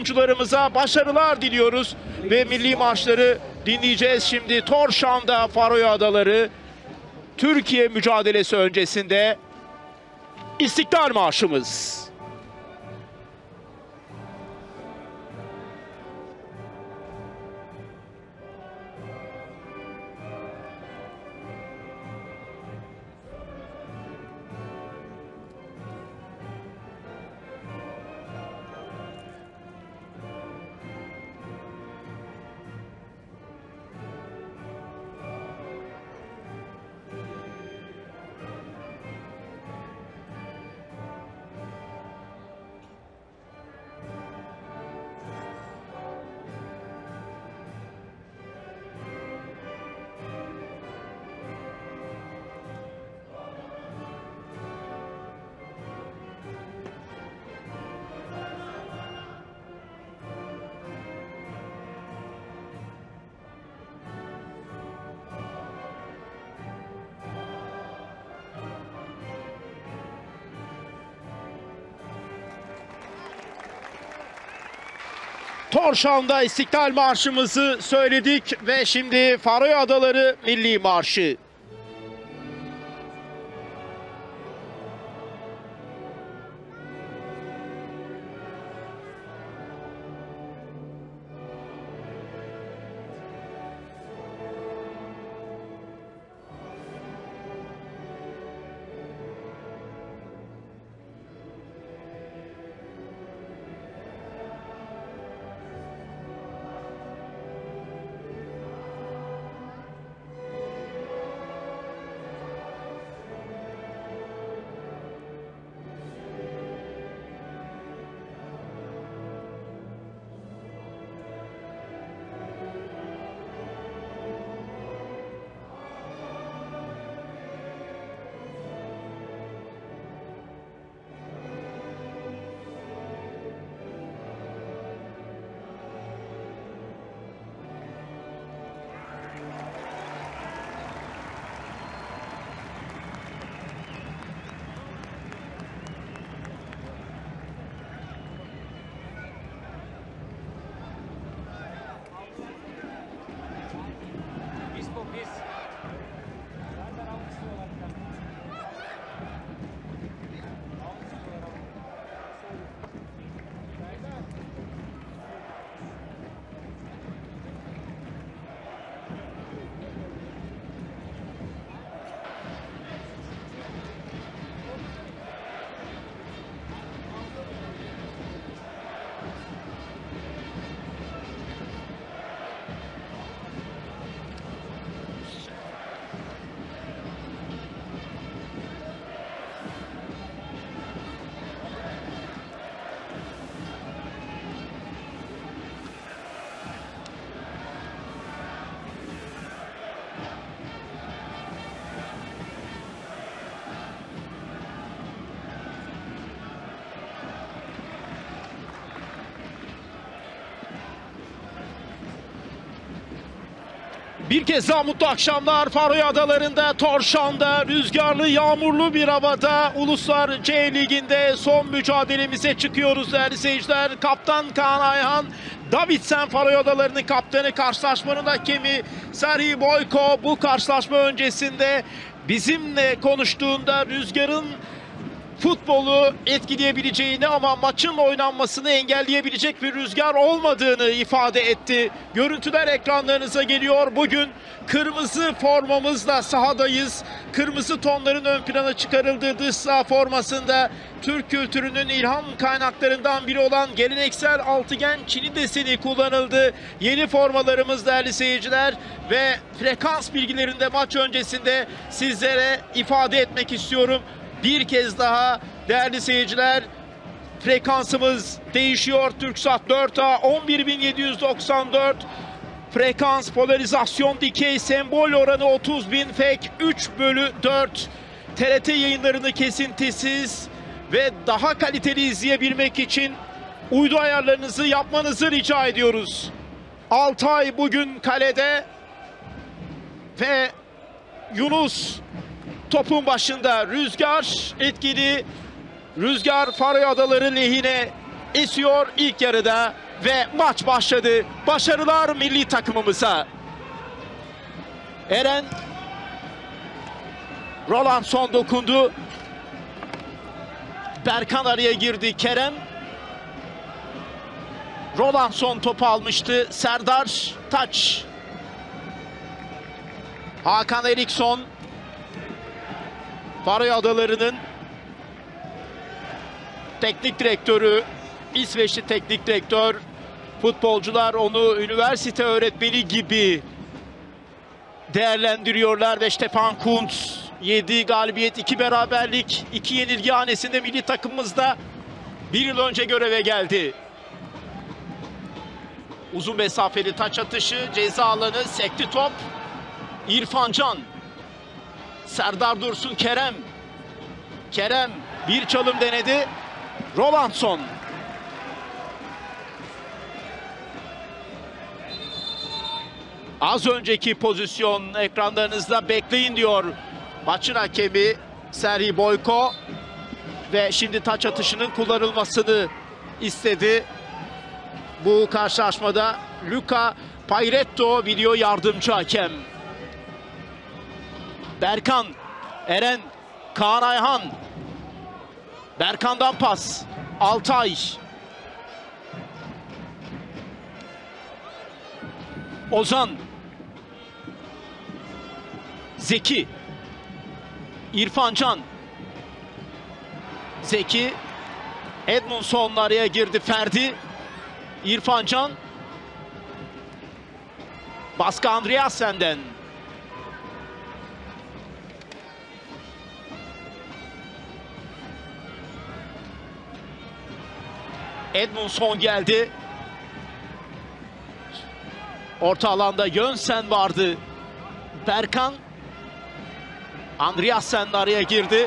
oyuncularımıza başarılar diliyoruz ve milli marşları dinleyeceğiz şimdi. Tórshavn'da Faroe Adaları Türkiye mücadelesi öncesinde İstiklal Marşımız. Tórshavn'da İstiklal Marşımızı söyledik ve şimdi Faroe Adaları Milli Marşı. Bir kez daha mutlu akşamlar. Faroe Adaları'nda, Tórshavn'da rüzgarlı, yağmurlu bir havada Uluslar C Ligi'nde son mücadelemize çıkıyoruz değerli seyirciler. Kaptan Kaan Ayhan Davidsen, Faroe Adaları'nın kaptanı, karşılaşmanın hakemi Sari Boyko bu karşılaşma öncesinde bizimle konuştuğunda rüzgarın futbolu etkileyebileceğini ama maçın oynanmasını engelleyebilecek bir rüzgar olmadığını ifade etti. Görüntüler ekranlarınıza geliyor. Bugün kırmızı formamızla sahadayız. Kırmızı tonların ön plana çıkarıldığı dış saha formasında Türk kültürünün ilham kaynaklarından biri olan geleneksel altıgen Çin'i deseni kullanıldı. Yeni formalarımız değerli seyirciler ve frekans bilgilerinde maç öncesinde sizlere ifade etmek istiyorum. Bir kez daha değerli seyirciler, frekansımız değişiyor. TürkSat 4A 11794. Frekans, polarizasyon, dikey, sembol oranı 30.000, FEK 3/4. TRT yayınlarını kesintisiz ve daha kaliteli izleyebilmek için uydu ayarlarınızı yapmanızı rica ediyoruz. Altay bugün kalede ve Yunus topun başında. Rüzgar etkili. Rüzgar Faroe Adaları lehine esiyor ilk yarıda ve maç başladı. Başarılar milli takımımıza. Eren Rolandson dokundu. Berkan araya girdi. Kerem. Rolandson topu almıştı. Serdar taç. Hakan Eriksson. Faroe Adaları'nın teknik direktörü, İsveçli teknik direktör. Futbolcular onu üniversite öğretmeni gibi değerlendiriyorlar ve Stefan Kuntz 7 galibiyet, 2 beraberlik, 2 yenilgi hanesinde milli takımımızda bir yıl önce göreve geldi. Uzun mesafeli taç atışı, ceza alanı, sekti top. İrfan Can. Serdar Dursun, Kerem. Kerem bir çalım denedi. Rolandson. Az önceki pozisyon ekranlarınızda, bekleyin diyor maçın hakemi Serhi Boyko. Ve şimdi taç atışının kullanılmasını istedi. Bu karşılaşmada Luca Pairetto video yardımcı hakem. Berkan, Eren, Kaan Ayhan. Berkan'dan pas. Altay. Ozan. Zeki. İrfan Can. Zeki. Edmundson araya girdi. Ferdi. İrfan Can. Baskı Andreassen'den. Edmundson geldi. Orta alanda Jönsen vardı. Berkan. Andreassen araya girdi.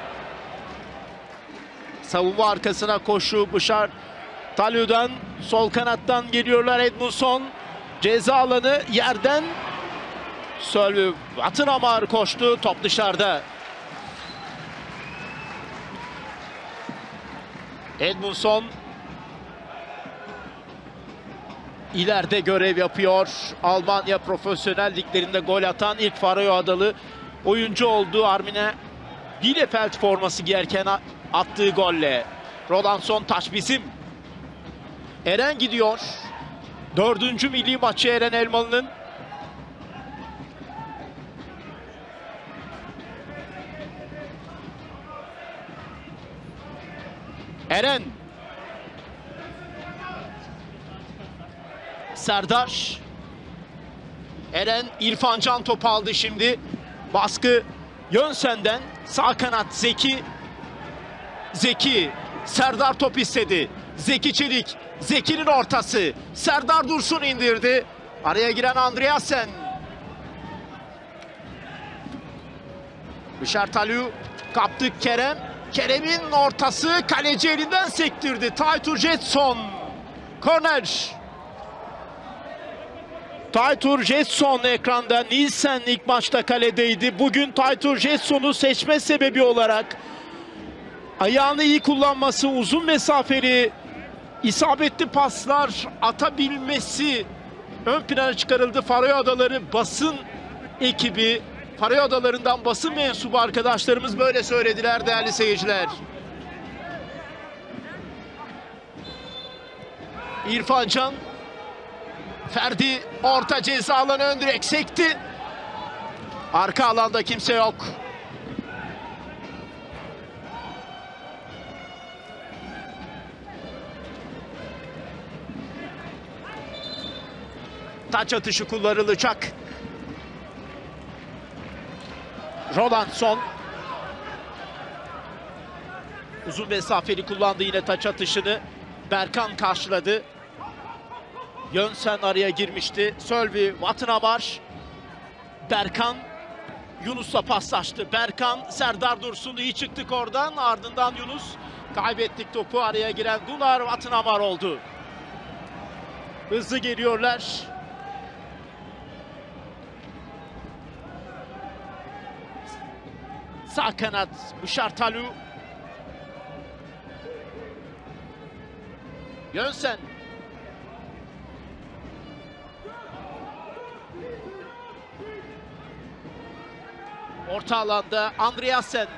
Savunma arkasına koşu Bışar Talü'den, sol kanattan geliyorlar. Edmundson ceza alanı, yerden Sölvi Vatınamar koştu, top dışarıda. Edmundson ileride görev yapıyor. Almanya profesyonel liglerinde gol atan ilk Faroe Adalı oyuncu oldu. Armine Bielefeld forması giyerken attığı golle. Rolandson taç bizim. Eren gidiyor. 4. milli maçı Eren Elmalı'nın. Eren. Serdar. Eren, İrfan Can topu aldı şimdi. Baskı Jönsen'den. Sağ kanat Zeki. Zeki. Serdar top istedi. Zeki Çelik. Zeki'nin ortası. Serdar Dursun indirdi. Araya giren Andreasen. Bışar Talü kaptı Kerem. Kerem'in ortası, kaleci elinden sektirdi. Taytur Jetson. Korner. Taytur Jetson ekranda. Nielsen ilk maçta kaledeydi. Bugün Taytur Jetson'u seçme sebebi olarak ayağını iyi kullanması, uzun mesafeli isabetli paslar atabilmesi ön plana çıkarıldı. Faroe Adaları basın ekibi, Faroe Adaları'ndan basın mensubu arkadaşlarımız böyle söylediler değerli seyirciler. İrfan Can. Ferdi orta ceza alanı, ön direk sekti. Arka alanda kimse yok. Taç atışı kullanılacak. Rolandson. Uzun mesafeli kullandı yine taç atışını. Berkan karşıladı. Jönsen araya girmişti. Sölvi Vatınamar. Berkan. Yunus'la paslaştı. Berkan, Serdar Dursun iyi çıktık oradan. Ardından Yunus. Kaybettik topu. Araya giren Gunnar Vatınamar oldu. Hızlı geliyorlar. Sağ kanat Bışar Talü. Yönsen. Orta alanda Andreasen.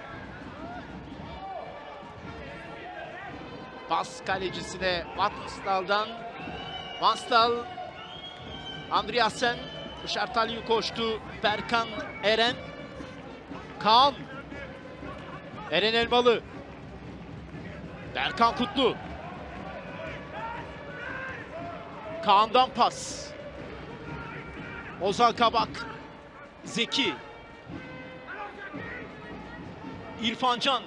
Pas kalecisine Vanstal'dan. Vanstal. Andreasen. Şartalyu koştu. Berkan Eren. Kaan. Eren Elmalı. Berkan Kutlu. Kaan'dan pas. Ozan Kabak. Zeki. İrfan Can.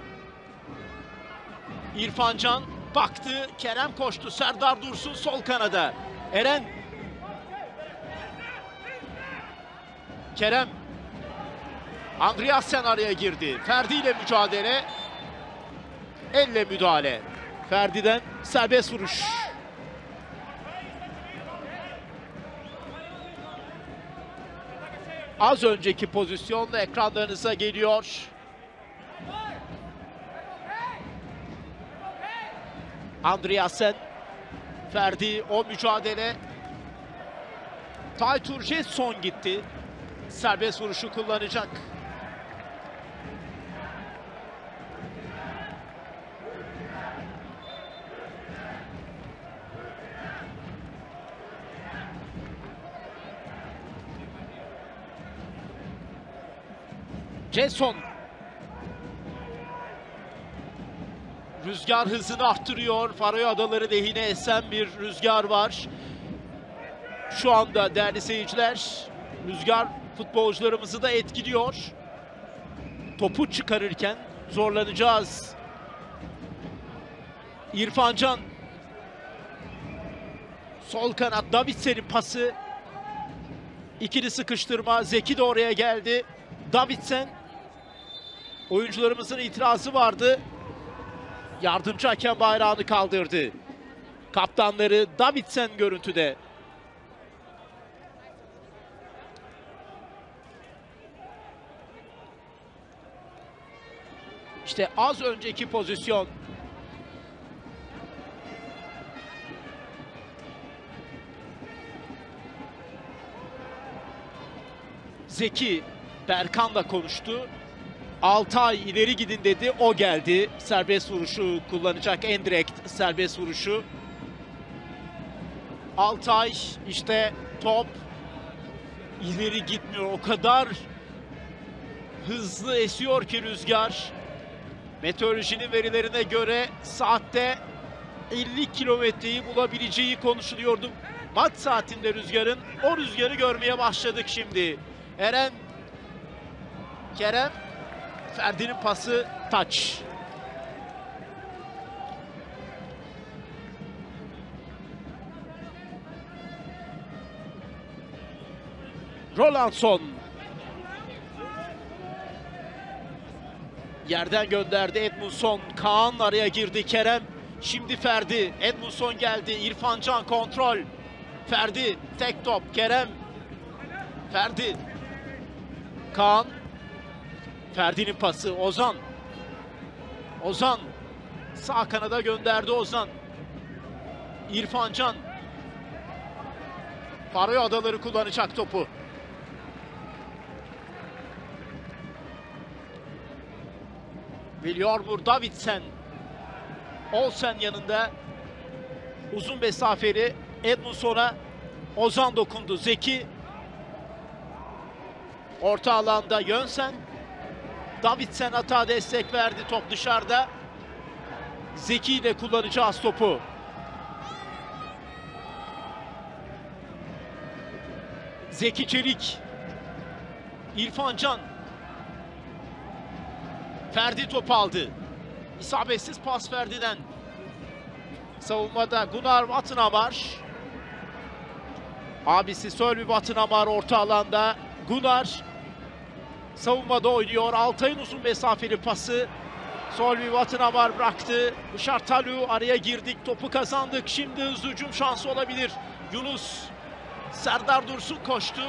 İrfan Can baktı. Kerem koştu. Serdar Dursun sol kanada. Eren. Kerem. Andreasen araya girdi. Ferdi ile mücadele. Elle müdahale. Ferdi'den serbest vuruş. Az önceki pozisyonla ekranlarınıza geliyor. Andreasen. Ferdi o mücadele. Taytur Jetson gitti. Serbest vuruşu kullanacak. Jetson. Rüzgar hızını arttırıyor. Faroe Adaları lehine esen bir rüzgar var. Şu anda değerli seyirciler, rüzgar futbolcularımızı da etkiliyor. Topu çıkarırken zorlanacağız. İrfan Can. Sol kanat Davidsen'in pası. İkili sıkıştırma. Zeki de oraya geldi. Davidsen. Oyuncularımızın itirazı vardı. Yardımcı hakem bayrağını kaldırdı. Kaptanları Davidsen görüntüde. İşte az önceki pozisyon. Zeki Berkan'la konuştu. Altay ileri gidin dedi, o geldi. Serbest vuruşu kullanacak, en direkt serbest vuruşu. Altay, işte top ileri gitmiyor. O kadar hızlı esiyor ki rüzgar. Meteorolojinin verilerine göre saatte 50 kilometreyi bulabileceği konuşuluyordu. Maç saatinde rüzgarın, o rüzgarı görmeye başladık şimdi. Eren, Kerem, Ferdi'nin pası, taç. Rolandson. Yerden gönderdi Edmundson. Kaan araya girdi. Kerem. Şimdi Ferdi. Edmundson geldi. İrfan Can kontrol. Ferdi tek top. Kerem. Ferdi. Kaan. Ferdi'nin pası. Ozan. Ozan. Sağ kanada gönderdi Ozan. İrfan Can. Faroe Adaları kullanacak topu. Viljormur Davidsen. Olsen yanında. Uzun mesafeli Edmundson'a Ozan dokundu. Zeki. Orta alanda Yönsen. Davidsen hata destek verdi. Top dışarıda. Zeki ile kullanacağız topu. Zeki Çelik. İrfan Can. Ferdi top aldı. İsabetsiz pas Ferdi'den. Savunmada Gunnar Vatnamar. Abisi Sölvi Vatnamar orta alanda. Gunnar savunmada oynuyor. Altay'ın uzun mesafeli pası. Sölvi Vatnamar bıraktı. Şartalyu araya girdik. Topu kazandık. Şimdi hızlı hücum şansı olabilir. Yunus. Serdar Dursun koştu.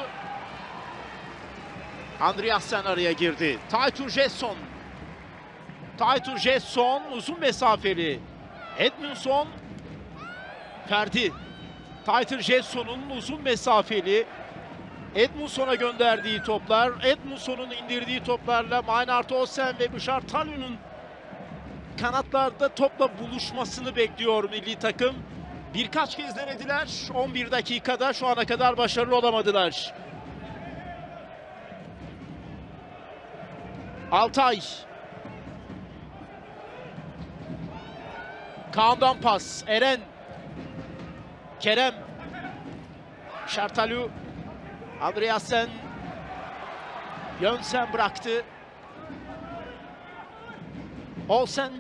Andreasen araya girdi. Taytur Jetson. Taytur Jetson uzun mesafeli. Edmundson. Ferdi. Tyler Jetson'un uzun mesafeli Edmundson'a gönderdiği toplar, Edmundson'un indirdiği toplarla Maynard Olsen ve Bışar Talyu'nun kanatlarda topla buluşmasını bekliyor milli takım. Birkaç kez denediler. 11 dakikada şu ana kadar başarılı olamadılar. Altay. Kaan'dan pas. Eren. Kerem. Şartalu. Andreasen. Yönsen bıraktı. Olsen.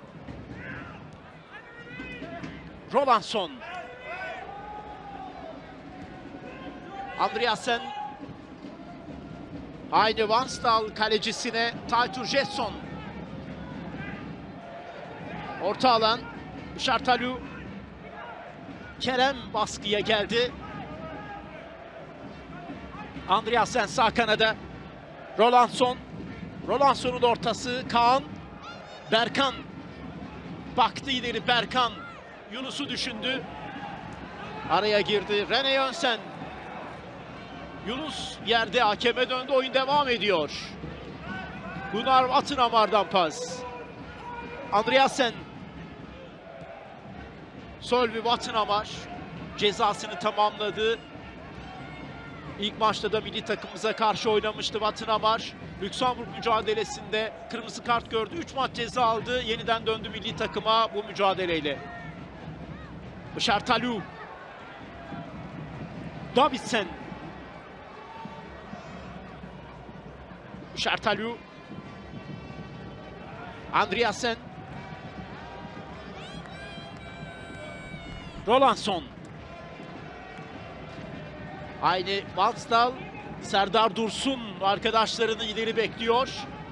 Rolandson. Andreasen. Aynı Vansdal kalecisine Tyler Jetson. Orta alan. Şartalu. Kerem baskıya geldi. Andreasen sağ kanada. Rolandson. Rolandson'un ortası. Kaan. Berkan. Baktı ileri Berkan. Yunus'u düşündü. Araya girdi. Rene Yönsen. Yunus yerde, hakeme döndü. Oyun devam ediyor. Gunnar Wathenamar'dan pas. Andreasen. Sölvi Wathenamar cezasını tamamladı. İlk maçta da milli takımımıza karşı oynamıştı Wathenamar. Lüksemburg mücadelesinde kırmızı kart gördü. 3 maç ceza aldı. Yeniden döndü milli takıma bu mücadeleyle. Bışar Talu. Davidsen. Bışar Talu. Andreasen. Rolandson. Aynı Vansdal. Serdar Dursun arkadaşlarını ileri bekliyor.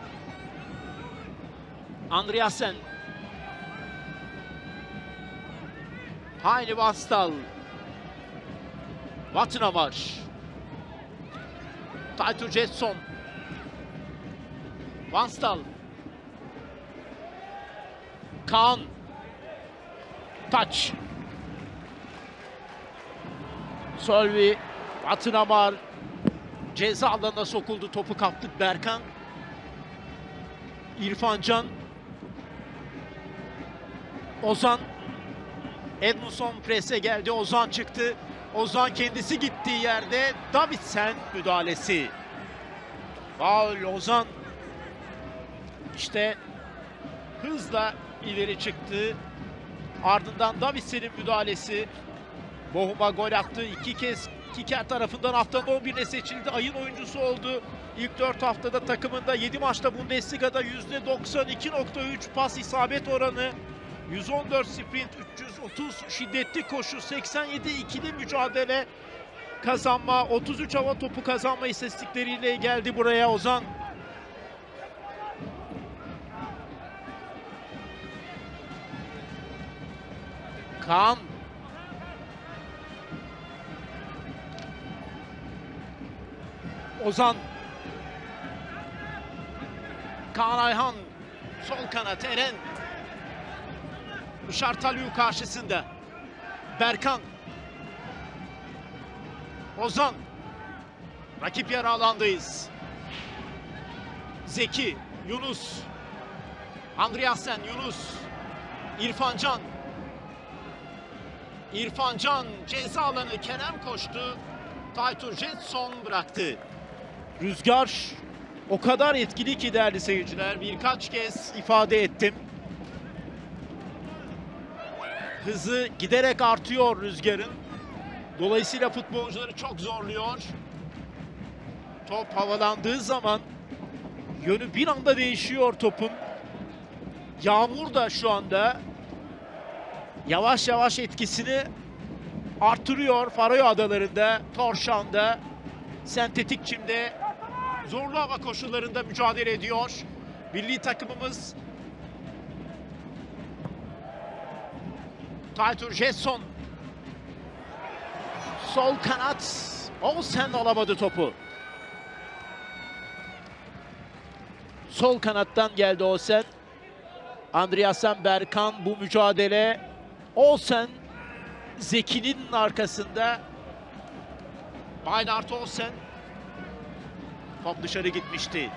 Andreasen. Aynı Vansdal. Wathenamar. Tyler Jetson. Vansdal. Kaan. Taç. Sölvi. Wathenamar ceza alanına sokuldu. Topu kaptık. Berkan. İrfan Can. Ozan. Edmundson prese geldi. Ozan çıktı. Ozan kendisi gittiği yerde Davidsen müdahalesi. Faul Ozan. İşte hızla ileri çıktı. Ardından Davidsen'in müdahalesi. Bohum'a gol attı. İki kez Kicker tarafından haftanın 11'ine seçildi. Ayın oyuncusu oldu. İlk 4 haftada takımında 7 maçta Bundesliga'da %92.3 pas isabet oranı. 114 sprint, 330 şiddetli koşu, 87 ikili mücadele kazanma, 33 hava topu kazanma istatistikleriyle geldi buraya Ozan. Kaan. Ozan. Kaan Ayhan. Sol kanat Eren. Bışar Talu karşısında. Berkan. Ozan. Rakip yarı alandayız. Zeki. Yunus. Andreasen. Yunus. İrfan Can. İrfan Can ceza alanı. Kerem koştu. Tyler Jetson bıraktı. Rüzgar o kadar etkili ki değerli seyirciler. Birkaç kez ifade ettim. Hızı giderek artıyor rüzgarın. Dolayısıyla futbolcuları çok zorluyor. Top havalandığı zaman yönü bir anda değişiyor topun. Yağmur da şu anda yavaş yavaş etkisini artırıyor. Faroe Adaları'nda, Tórshavn'da, sentetik çimde zorlu hava koşullarında mücadele ediyor. Milli takımımız Tyler Jetson. Sol kanat. Olsen alamadı topu. Sol kanattan geldi Olsen. Andreasen, Berkan bu mücadele. Olsen Zeki'nin arkasında Maynard Olsen. Top dışarı gitmişti.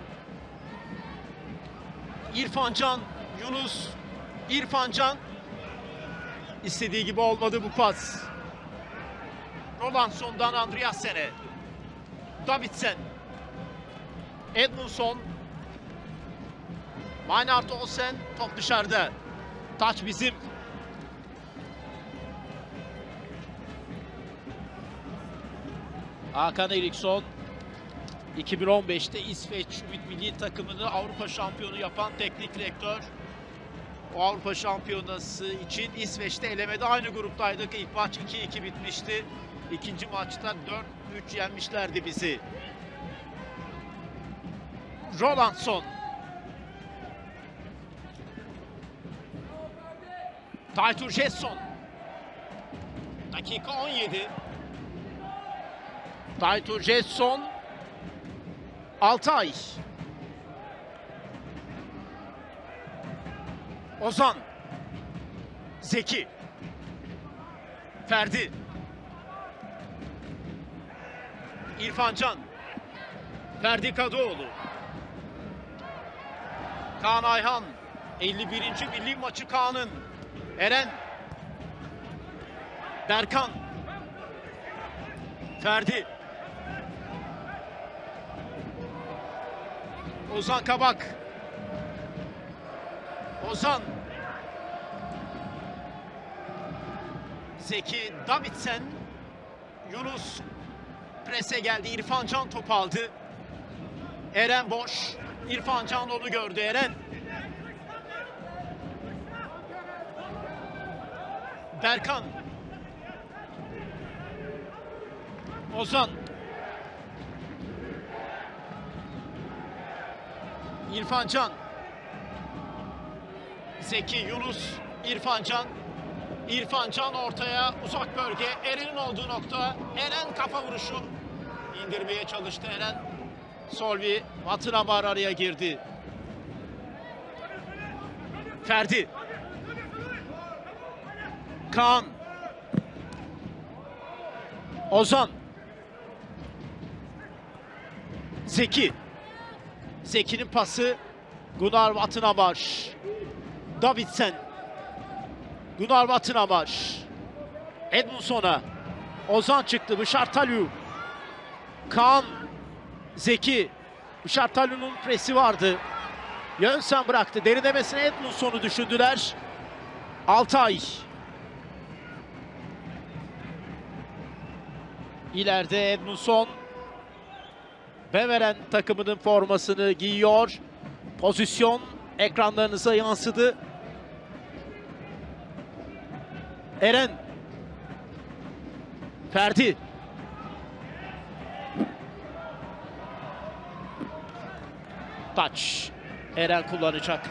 İrfan Can, Yunus. İrfan Can. İstediği gibi olmadı bu pas. Rolandson'dan Andreassen'e. Davidsen. Edmundson. Maynard Olsen. Top dışarıda. Taç bizim. Hakan Eriksson. 2015'te İsveç milli takımını Avrupa şampiyonu yapan teknik direktör. O Avrupa şampiyonası için İsveç'te elemede aynı gruptaydık. İlk maç 2-2 bitmişti. İkinci maçta 4-3 yenmişlerdi bizi. Rolandsson. Taytur Jetson. Dakika 17. Taytur Jetson. Altay. Ozan. Zeki. Ferdi. İrfan Can. Ferdi Kadıoğlu. Kaan Ayhan. 51. milli maçı Kaan'ın. Eren. Berkan. Ferdi. Ozan Kabak. Ozan. Zeki, Davidsen. Yunus. Prese geldi. İrfan Can top aldı. Eren boş. İrfan Can onu gördü. Eren. Berkan. Ozan. İrfan Can. Zeki, Yunus, İrfan Can. İrfan Can ortaya, uzak bölge. Eren'in olduğu nokta. Eren kafa vuruşu. İndirmeye çalıştı Eren. Solvi, Vatınamar araya girdi. Ferdi. Kaan. Ozan. Zeki. Zeki'nin pası. Gunnar Vatınamar. Davidsen. Gunnar Vatınamar. Edmundson'a. Ozan çıktı. Bışartalyu. Kaan. Zeki. Bışartalyu'nun presi vardı. Yönsen bıraktı. Derinlemesine Edmundson'u düşündüler. Altay. İleride Edmundson. Beveren takımının formasını giyiyor. Pozisyon ekranlarınıza yansıdı. Eren. Ferdi. Taç. Eren kullanacak.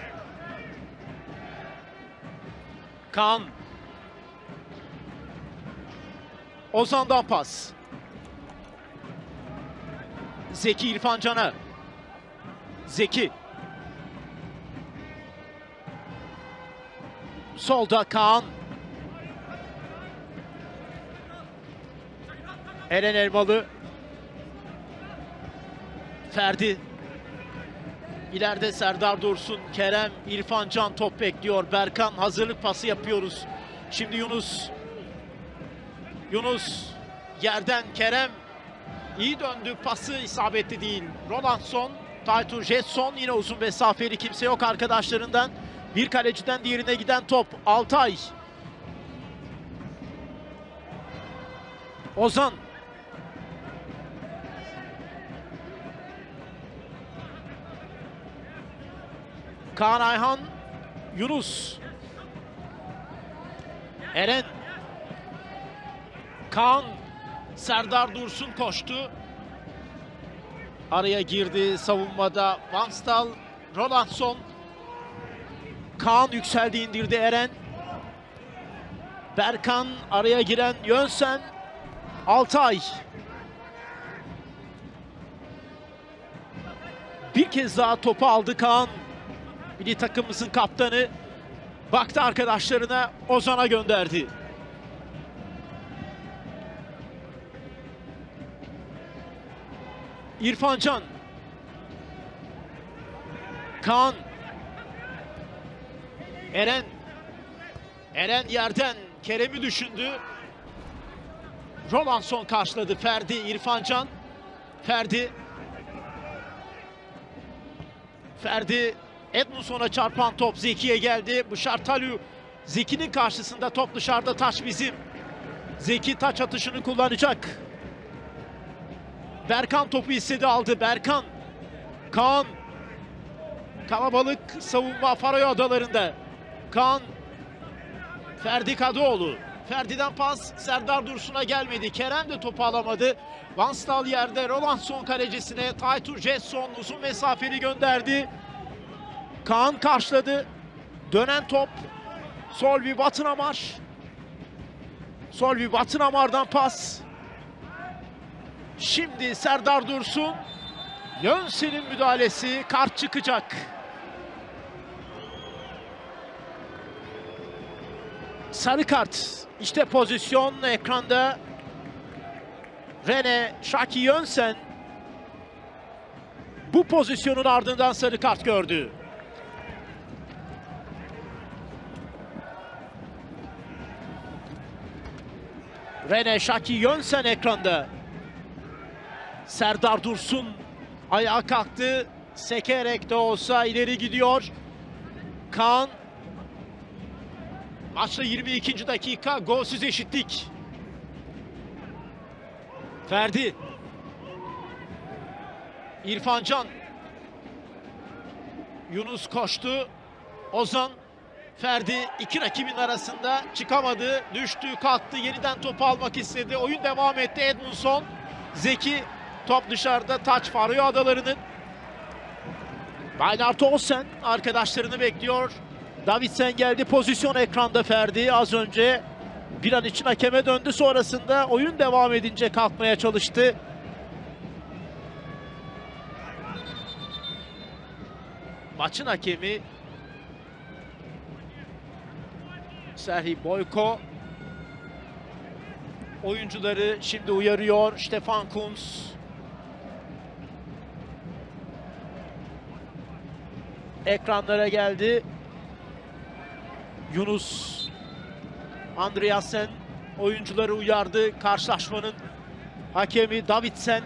Kaan. Ozan'dan pas. Zeki İrfan Can'a. Zeki. Solda Kaan. Eren Elmalı. Ferdi. İleride Serdar Dursun, Kerem, İrfan Can top bekliyor. Berkan hazırlık pası yapıyoruz. Şimdi Yunus. Yunus yerden Kerem. İyi döndü, pası isabetli değil. Rolandsson, Taytur Jetson, yine uzun mesafeli, kimse yok arkadaşlarından. Bir kaleciden diğerine giden top. Altay. Ozan. Kaan Ayhan. Yunus. Eren. Kaan. Serdar Dursun koştu. Araya girdi savunmada. Vanstal. Rolandsson. Kaan yükseldi, indirdi Eren. Berkan, araya giren Yönsen. Altay. Bir kez daha topu aldı Kaan. Milli takımımızın kaptanı. Baktı arkadaşlarına, Ozan'a gönderdi. İrfancan. Kaan. Eren. Eren yerden Kerem'i düşündü. Rolandson karşıladı. Ferdi, İrfancan. Ferdi. Ferdi. Edmundson'a çarpan top Zeki'ye geldi. Bışartalü. Zeki'nin karşısında, top dışarıda, taç bizim. Zeki taç atışını kullanacak. Berkan topu istedi, aldı. Berkan. Kaan. Kalabalık savunma Faroe Adaları'nda. Kaan. Ferdi Kadıoğlu. Ferdi'den pas Serdar Dursun'a gelmedi. Kerem de topu alamadı. Van Stal yerde, Rolandson kalecisine. Taytur Jetson uzun mesafeli gönderdi. Kaan karşıladı. Dönen top. Solvi Batınamar. Solvi Batınamar'dan pas. Şimdi Serdar Dursun. Yönsel'in müdahalesi, kart çıkacak. Sarı kart. İşte pozisyon ekranda. Rene Şaki Yönsen bu pozisyonun ardından sarı kart gördü. Rene Şaki Yönsen ekranda. Serdar Dursun ayağa kalktı. Sekerek de olsa ileri gidiyor. Kaan. Maçta 22. dakika, golsüz eşitlik. Ferdi. İrfancan. Yunus koştu. Ozan. Ferdi iki rakibin arasında çıkamadı. Düştü, kalktı, yeniden topu almak istedi. Oyun devam etti. Edmundson. Zeki. Top dışarıda, taç Faroe Adaları'nın. Maynard Olsen arkadaşlarını bekliyor. Davidsen geldi. Pozisyon ekranda Ferdi. Az önce bir an için hakeme döndü. Sonrasında oyun devam edince kalkmaya çalıştı. Maçın hakemi Serhi Boyko. Oyuncuları şimdi uyarıyor. Stefan Kuntz. Ekranlara geldi. Yunus Andreasen oyuncuları uyardı. Karşılaşmanın hakemi Davidsen.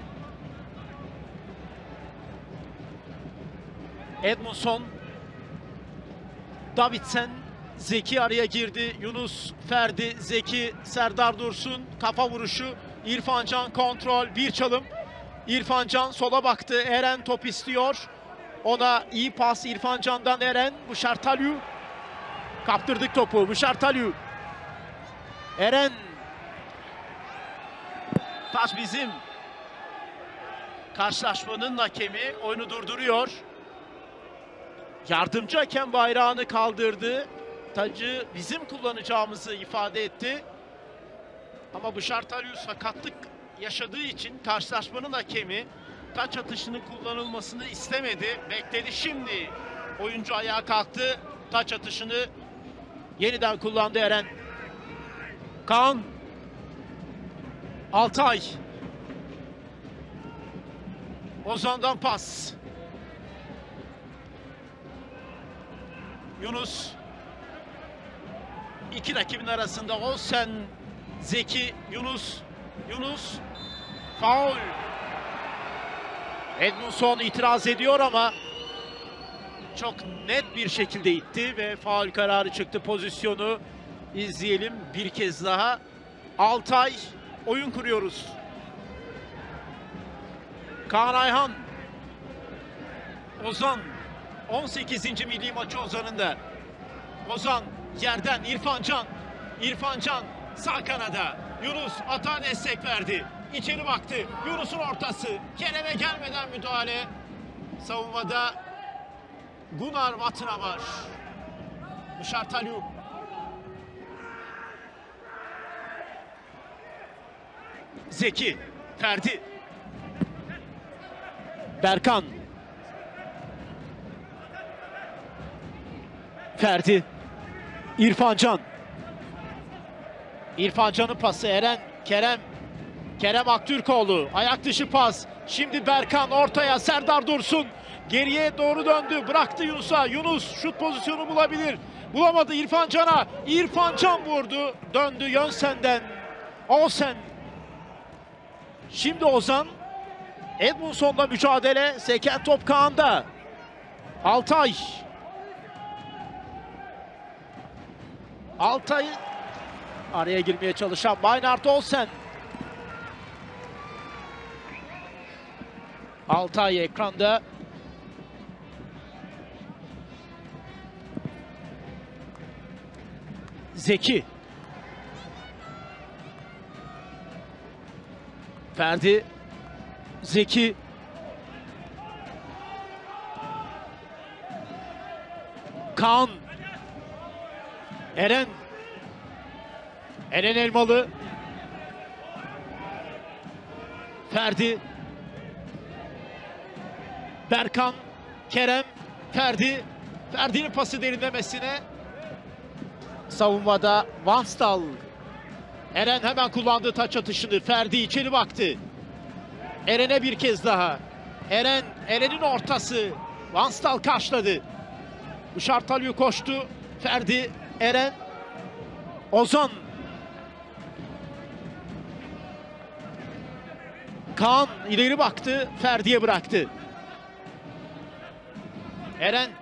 Edmundson. Davidsen. Zeki araya girdi. Yunus, Ferdi, Zeki, Serdar Dursun. Kafa vuruşu. İrfancan kontrol. Bir çalım. İrfancan sola baktı. Eren top istiyor. Ona iyi pas İrfancan'dan Eren. Bışartalü. Kaptırdık topu. Bışartalü. Eren. Taç bizim. Karşılaşmanın hakemi oyunu durduruyor. Yardımcı hakem bayrağını kaldırdı. Tacı bizim kullanacağımızı ifade etti. Ama Bışartalü sakatlık yaşadığı için karşılaşmanın hakemi taç atışının kullanılmasını istemedi. Bekledi, şimdi oyuncu ayağa kalktı. Taç atışını yeniden kullandı Eren. Kaan. Altay. Ozan'dan pas. Yunus. İki rakibin arasında Olsen, Zeki, Yunus. Yunus. Faul. Edmundson itiraz ediyor ama çok net bir şekilde itti ve faul kararı çıktı. Pozisyonu izleyelim bir kez daha. Altay, oyun kuruyoruz. Kaan Ayhan. Ozan. 18. milli maçı Ozan'ın da. Ozan yerden İrfancan. İrfancan sağ kanada. Yunus atağa destek verdi. İçeri baktı. Yunus'un ortası. Kerem'e gelmeden müdahale. Savunmada Gunnar Vatnamar. Bışartalü. Zeki. Ferdi. Berkan. Ferdi. İrfancan. İrfancan'ın pası Eren. Kerem. Kerem Aktürkoğlu ayak dışı pas. Şimdi Berkan ortaya, Serdar Dursun geriye doğru döndü, bıraktı Yunus'a. Yunus şut pozisyonu bulabilir. Bulamadı İrfan Can'a. İrfan Can vurdu. Döndü Yönsen'den. Olsen. Şimdi Ozan. Edmundson'la mücadele. Seken top Kaan'da. Altay. Altay. Araya girmeye çalışan Maynard Olsen. Altay ekranda. Zeki. Ferdi. Zeki. Kaan. Eren. Eren Elmalı. Ferdi. Berkan. Kerem. Ferdi. Ferdi'nin pası derinlemesine. Savunmada Vanstal. Eren hemen kullandığı taç atışını. Ferdi içeri baktı. Eren'e bir kez daha. Eren. Eren'in ortası. Vanstal karşıladı. Bışartalyu koştu. Ferdi. Eren. Ozan. Kaan ileri baktı. Ferdi'ye bıraktı. Eren.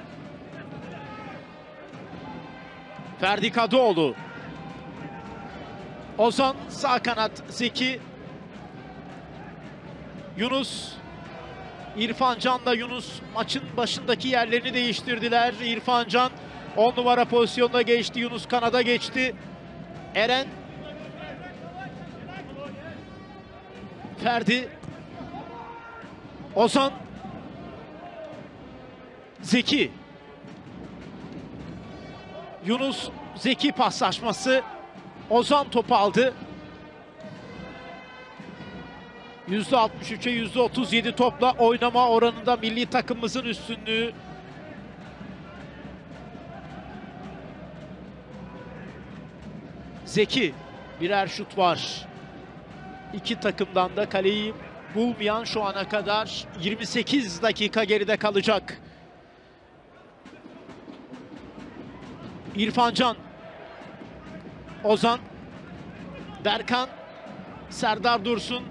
Ferdi Kadıoğlu. Ozan sağ kanat. Zeki. Yunus. İrfan Can'la Yunus maçın başındaki yerlerini değiştirdiler. İrfan Can 10 numara pozisyonuna geçti. Yunus kanada geçti. Eren. Ferdi. Ozan. Zeki. Yunus Zeki paslaşması. Ozan topu aldı. %63'e %37 topla oynama oranında milli takımımızın üstünlüğü. Zeki. Birer şut var. İki takımdan da kaleyi bulmayan şu ana kadar 28 dakika geride kalacak. İrfan Can. Ozan. Berkan. Serdar Dursun.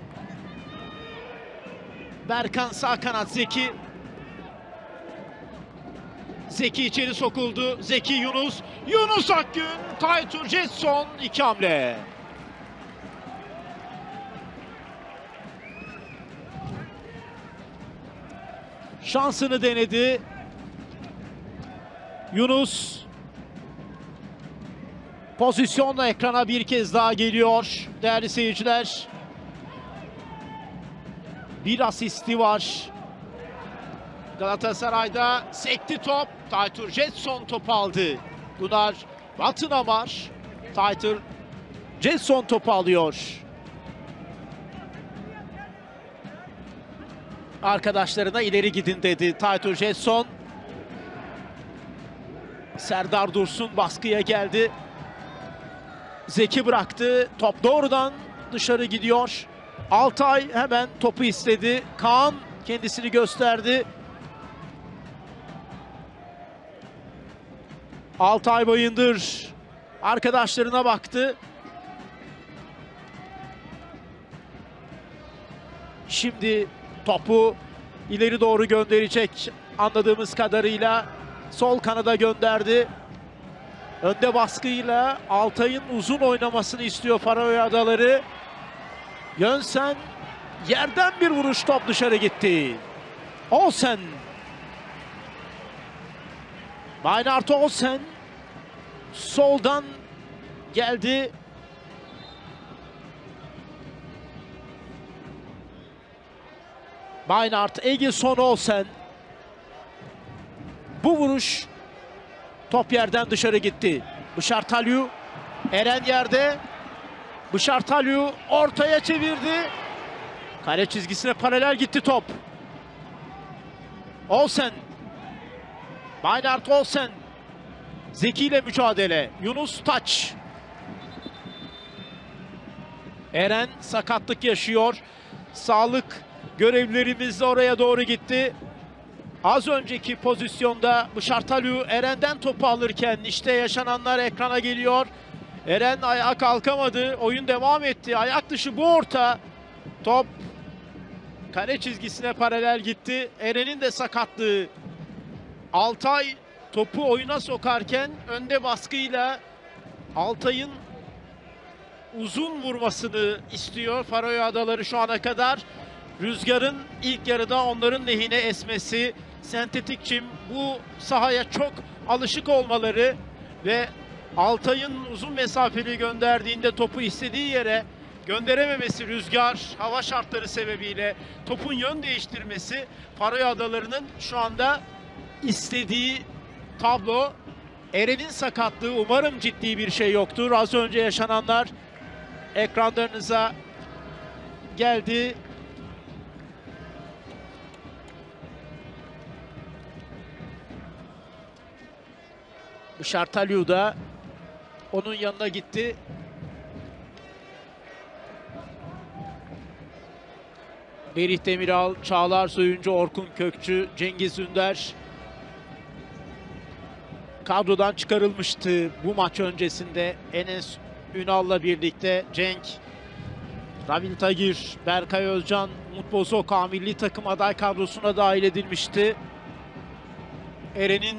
Berkan sağ kanat. Zeki. Zeki içeri sokuldu. Zeki Yunus. Yunus Akgün. Taytur Jetson 2 hamle. Şansını denedi. Yunus. Pozisyonla ekrana bir kez daha geliyor değerli seyirciler. Bir asisti var. Galatasaray'da sekti top. Taytur Jetson topu aldı. Gunnar Batınamar. Taytur Jetson topu alıyor. Arkadaşlarına ileri gidin dedi Taytur Jetson. Serdar Dursun baskıya geldi. Zeki bıraktı. Top doğrudan dışarı gidiyor. Altay hemen topu istedi. Kaan kendisini gösterdi. Altay Bayındır arkadaşlarına baktı. Şimdi topu ileri doğru gönderecek anladığımız kadarıyla. Sol kanada gönderdi. Önde baskıyla Altay'ın uzun oynamasını istiyor Faroe Adaları. Yönsen yerden bir vuruş, top dışarı gitti. Olsen. Maynard Olsen soldan geldi. Maynard, Egilson Olsen. Bu vuruş top yerden dışarı gitti. Bışartalyu. Eren yerde. Bışartalyu ortaya çevirdi. Kale çizgisine paralel gitti top. Olsen. Maynard Olsen. Zeki ile mücadele. Yunus taç. Eren sakatlık yaşıyor. Sağlık görevlilerimiz de oraya doğru gitti. Az önceki pozisyonda Bışartalu Eren'den topu alırken işte yaşananlar ekrana geliyor. Eren ayağa kalkamadı. Oyun devam etti. Ayak dışı bu orta. Top kale çizgisine paralel gitti. Eren'in de sakatlığı. Altay topu oyuna sokarken önde baskıyla Altay'ın uzun vurmasını istiyor Faroe Adaları şu ana kadar. Rüzgarın ilk yarıda onların lehine esmesi, sentetik çim, bu sahaya çok alışık olmaları ve Altay'ın uzun mesafeli gönderdiğinde topu istediği yere gönderememesi, rüzgar, hava şartları sebebiyle topun yön değiştirmesi Faroe Adaları'nın şu anda istediği tablo. Eren'in sakatlığı, umarım ciddi bir şey yoktur. Az önce yaşananlar ekranlarınıza geldi. Bışartalu da onun yanına gitti. Merih Demiral, Çağlar Soyuncu, Orkun Kökçü, Cengiz Ünder kadrodan çıkarılmıştı bu maç öncesinde. Enes Ünal'la birlikte Cenk, Ravil Tagir, Berkay Özcan, Umut Bozoka milli takım aday kadrosuna dahil edilmişti. Eren'in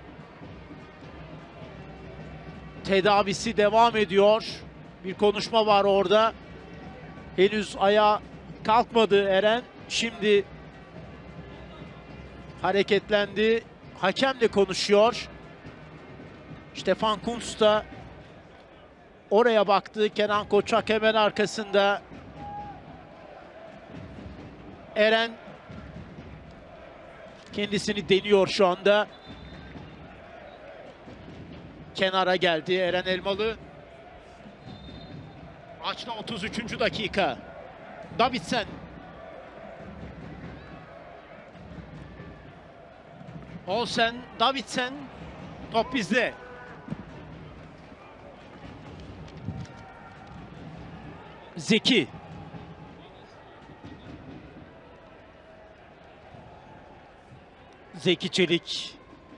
tedavisi devam ediyor. Bir konuşma var orada. Henüz ayağa kalkmadı Eren. Şimdi hareketlendi. Hakemle konuşuyor. Stefan Kuntz da oraya baktı. Kenan Koçak hemen arkasında. Eren kendisini deniyor şu anda. Kenara geldi Eren Elmalı. Maçta 33. dakika. Davidsen. Olsen, Davidsen. Top bizde. Zeki. Zeki Çelik.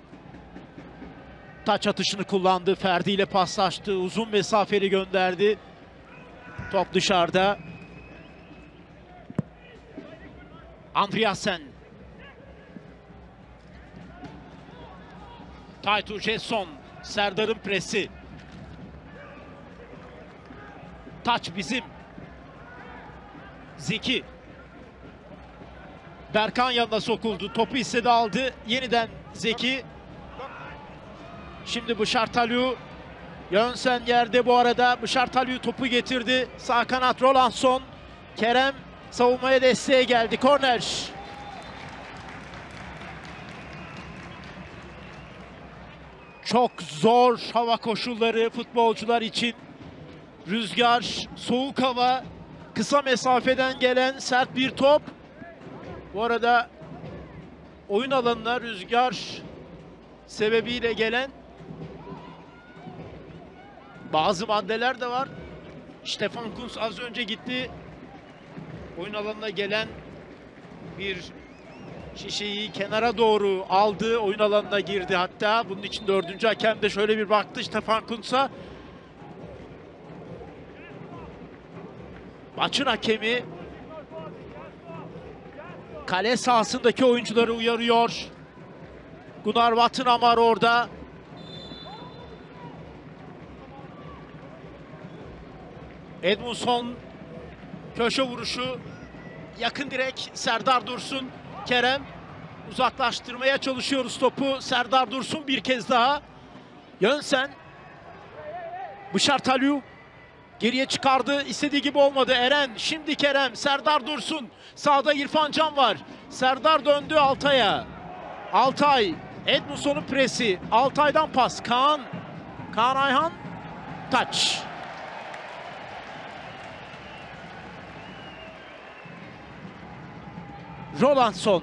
Taç atışını kullandı. Ferdi ile paslaştı. Uzun mesafeli gönderdi. Top dışarıda. Andreasen. Taytu Jetson. Serdar'ın presi. Taç bizim. Zeki. Berkan yanına sokuldu. Topu istedi, aldı. Yeniden Zeki. Şimdi Bışartalu. Yönsen yerde bu arada. Bışartalu topu getirdi. Sağ kanat Rolandson. Kerem savunmaya desteğe geldi. Korner. Çok zor hava koşulları futbolcular için. Rüzgar, soğuk hava, kısa mesafeden gelen sert bir top. Bu arada oyun alanına rüzgar sebebiyle gelen bazı maddeler de var. Stefan Kuntz az önce gitti. Oyun alanına gelen bir şişeyi kenara doğru aldı. Oyun alanına girdi hatta. Bunun için dördüncü hakem de şöyle bir baktı Stefan Kuntz'a. Maçın hakemi kale sahasındaki oyuncuları uyarıyor. Gunnar Vatnamar orada. Edmundson köşe vuruşu, yakın direk Serdar Dursun. Kerem uzaklaştırmaya çalışıyoruz topu. Serdar Dursun bir kez daha. Yönsen. Bışartalu geriye çıkardı. İstediği gibi olmadı. Eren. Şimdi Kerem. Serdar Dursun. Sağda İrfan Can var. Serdar döndü Altay'a. Altay. Edmundson'un presi. Altay'dan pas. Kaan. Kaan Ayhan. Taç. Rolandson.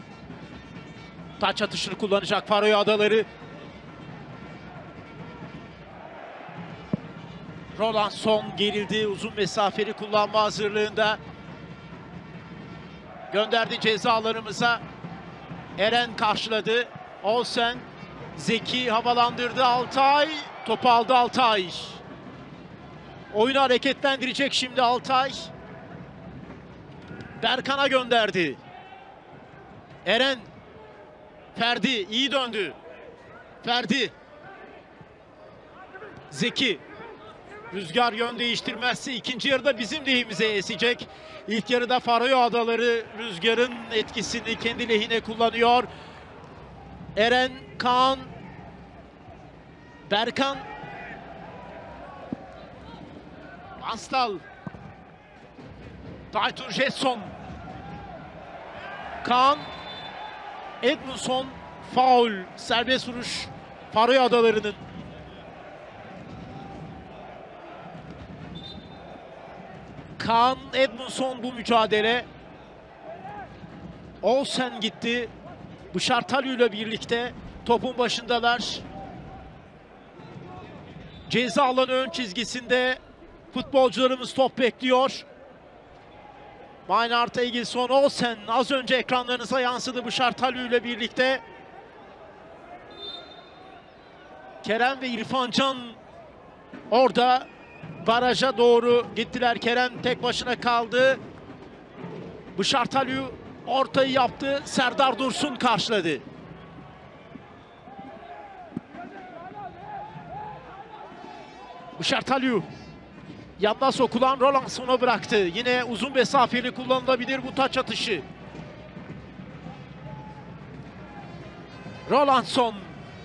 Taç atışını kullanacak Faroe Adaları. Rolandson gerildi. Uzun mesafeli kullanma hazırlığında. Gönderdi cezalarımıza. Eren karşıladı. Olsen. Zeki havalandırdı. Altay. Topu aldı Altay. Oyunu hareketlendirecek şimdi Altay. Berkan'a gönderdi. Eren. Ferdi iyi döndü. Ferdi. Zeki. Rüzgar yön değiştirmezse ikinci yarıda bizim lehimize esecek. İlk yarıda Faroe Adaları rüzgarın etkisini kendi lehine kullanıyor. Eren, Kaan, Berkan, Vanstal, Taytur Jetson, Kaan, Edmundson, faul, serbest vuruş Faroe Adaları'nın. Kaan, Edmundson bu mücadele. Olsen gitti. Bışartalyu ile birlikte topun başındalar. Ceza alanı ön çizgisinde futbolcularımız top bekliyor. Maynard, Egilson, Olsen az önce ekranlarınıza yansıdı Bışartalyu ile birlikte. Kerem ve İrfan Can orada baraja doğru gittiler. Kerem tek başına kaldı. Bışartalyu ortayı yaptı. Serdar Dursun karşıladı. Bışartalyu yanına sokulan Rolandson'a bıraktı. Yine uzun mesafeli kullanılabilir bu taç atışı. Rolandson.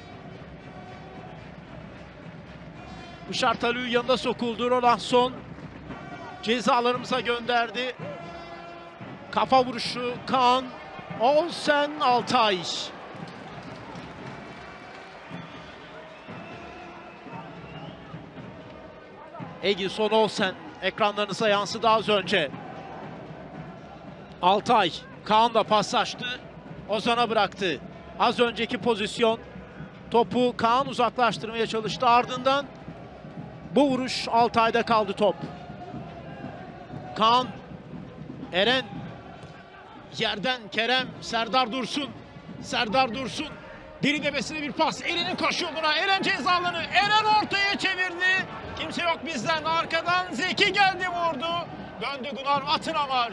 Bışartalyu yanına sokuldu. Rolandson cezalarımıza gönderdi. Kafa vuruşu Kaan, Olsen, Altay. Egilson, Olsen ekranlarınıza yansıdı az önce. Altay, Kaan da paslaştı. Ozan'a bıraktı. Az önceki pozisyon. Topu Kaan uzaklaştırmaya çalıştı. Ardından bu vuruş Altay'da kaldı top. Kaan, Eren. Yerden Kerem, Serdar Dursun. Serdar Dursun. Derinlemesine bir pas. Eren'in koşu yoluna. Eren ceza alanı. Eren ortaya çevirdi. Kimse yok bizden. Arkadan Zeki geldi vurdu. Döndü Gunnar Vatınamar.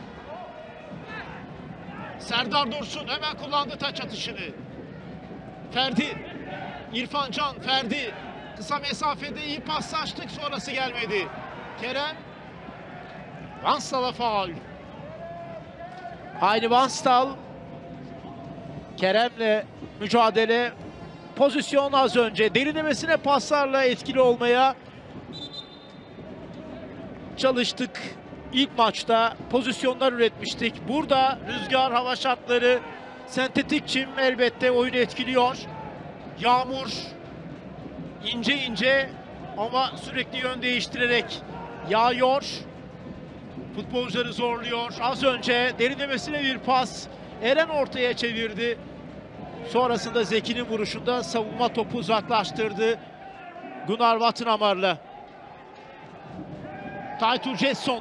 Serdar Dursun hemen kullandı taç atışını. Ferdi. İrfan Can, Ferdi. Kısa mesafede iyi paslaştık. Sonrası gelmedi. Kerem. Vanstal'a faul. Aynı Vanstal. Kerem'le mücadele. Pozisyon az önce. Derinlemesine paslarla etkili olmaya çalıştık. İlk maçta pozisyonlar üretmiştik. Burada rüzgar, hava şartları, sentetik çim elbette oyunu etkiliyor. Yağmur ince ince ama sürekli yön değiştirerek yağıyor. Futbolcuları zorluyor. Az önce derinlemesine bir pas. Eren ortaya çevirdi. Sonrasında Zeki'nin vuruşunda savunma topu uzaklaştırdı. Gunnar Vatınamar'la. Taytur Jetson.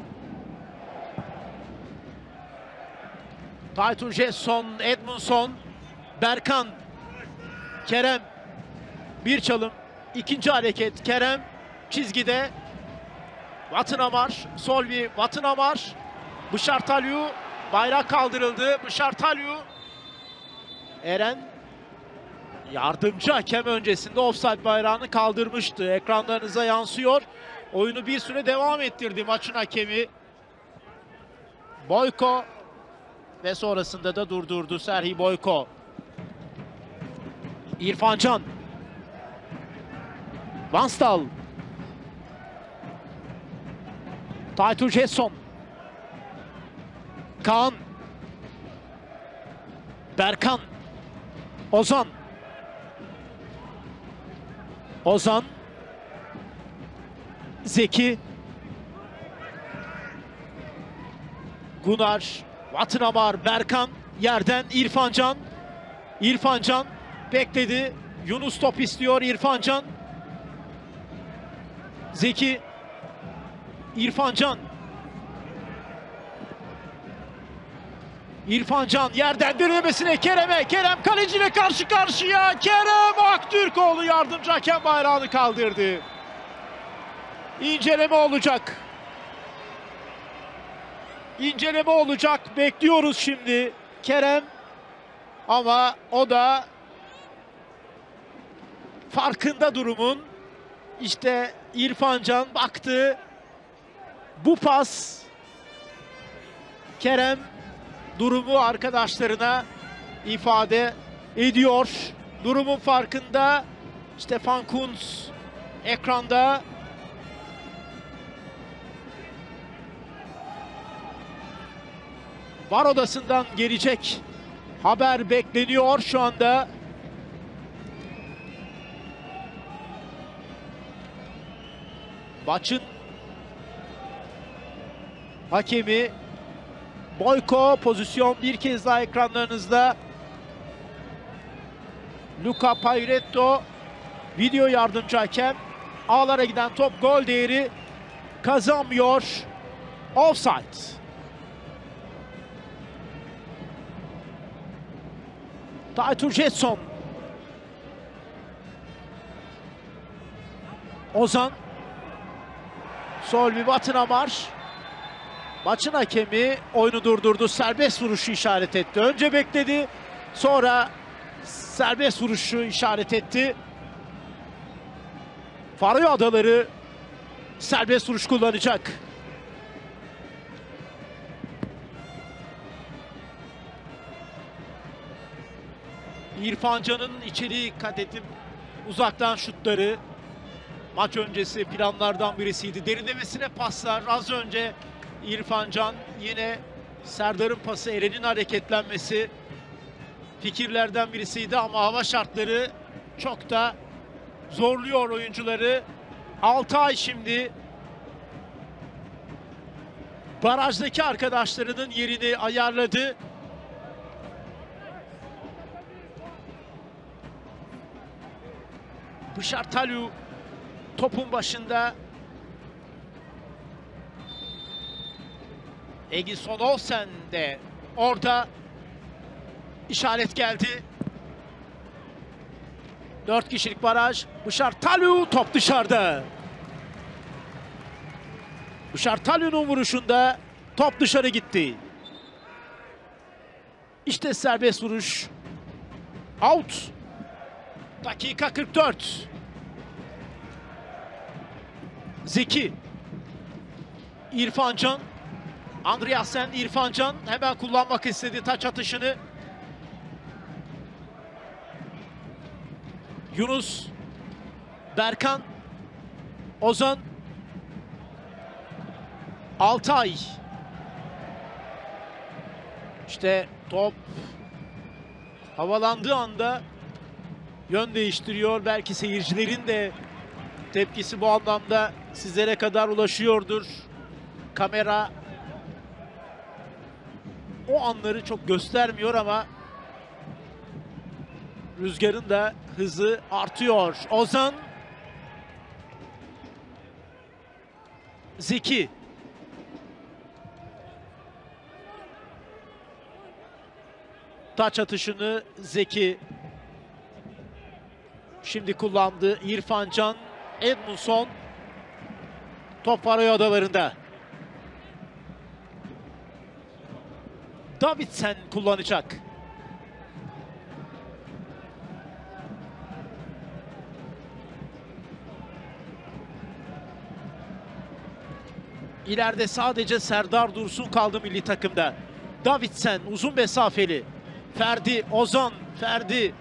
Taytur Jetson, Edmundson, Berkan, Kerem. Bir çalım. İkinci hareket. Kerem çizgide. Vatınamar, Solvi, Vatınamar, Bışartalyu, bayrak kaldırıldı. Bışartalyu, Eren yardımcı hakem öncesinde ofsayt bayrağını kaldırmıştı. Ekranlarınıza yansıyor. Oyunu bir süre devam ettirdi maçın hakemi Boyko ve sonrasında da durdurdu Serhi Boyko. İrfan Can, Vanstal, Taytur Jetson, Kaan, Berkan, Ozan, Zeki, Gunnar, Vatınamar, Berkan, yerden İrfan Can. İrfan Can bekledi. Yunus top istiyor İrfan Can. Zeki. İrfan Can. İrfan Can yerden denemesine Kerem'e. Kerem kaleciyle karşı karşıya. Kerem Aktürkoğlu yardımcı hakem bayrağını kaldırdı. İnceleme olacak. İnceleme olacak. Bekliyoruz şimdi Kerem. Ama o da farkında durumun. İşte İrfan Can baktı. Bu pas. Kerem durumu arkadaşlarına ifade ediyor. Durumun farkında. Stefan Kuntz ekranda. VAR odasından gelecek haber bekleniyor şu anda. Maçın hakemi Boyko. Pozisyon bir kez daha ekranlarınızda. Luca Pairetto video yardımcı hakem. Ağlara giden top gol değeri kazanmıyor. Offside. Taytur Jetson. Ozan. Solvi Batınamar. Maçın hakemi oyunu durdurdu. Serbest vuruşu işaret etti. Önce bekledi. Sonra serbest vuruşu işaret etti. Faroe Adaları serbest vuruş kullanacak. İrfan Can'ın içeriği kat edip uzaktan şutları maç öncesi planlardan birisiydi. Derinlemesine paslar. Az önce İrfan Can, yine Serdar'ın pası, Eren'in hareketlenmesi fikirlerden birisiydi ama hava şartları çok da zorluyor oyuncuları. Altay şimdi barajdaki arkadaşlarının yerini ayarladı. Bışartalu topun başında. Egison Olsen de orada. İşaret geldi. 4 kişilik baraj. Bışartalu, top dışarıda. Bışartalu'nun vuruşunda top dışarı gitti. İşte serbest vuruş. Out. Dakika 44. Zeki. İrfan Can. Andreasen, İrfan Can hemen kullanmak istedi taç atışını. Yunus. Berkan. Ozan. Altay. İşte top havalandığı anda yön değiştiriyor. Belki seyircilerin de tepkisi bu anlamda sizlere kadar ulaşıyordur. Kamera o anları çok göstermiyor ama rüzgarın da hızı artıyor. Ozan. Zeki. Taç atışını Zeki şimdi kullandı. İrfan Can, Edmundson. Top Faroe Adaları'nda. Davidsen kullanacak. İleride sadece Serdar Dursun kaldı milli takımda. Davidsen uzun mesafeli. Ferdi, Ozan, Ferdi.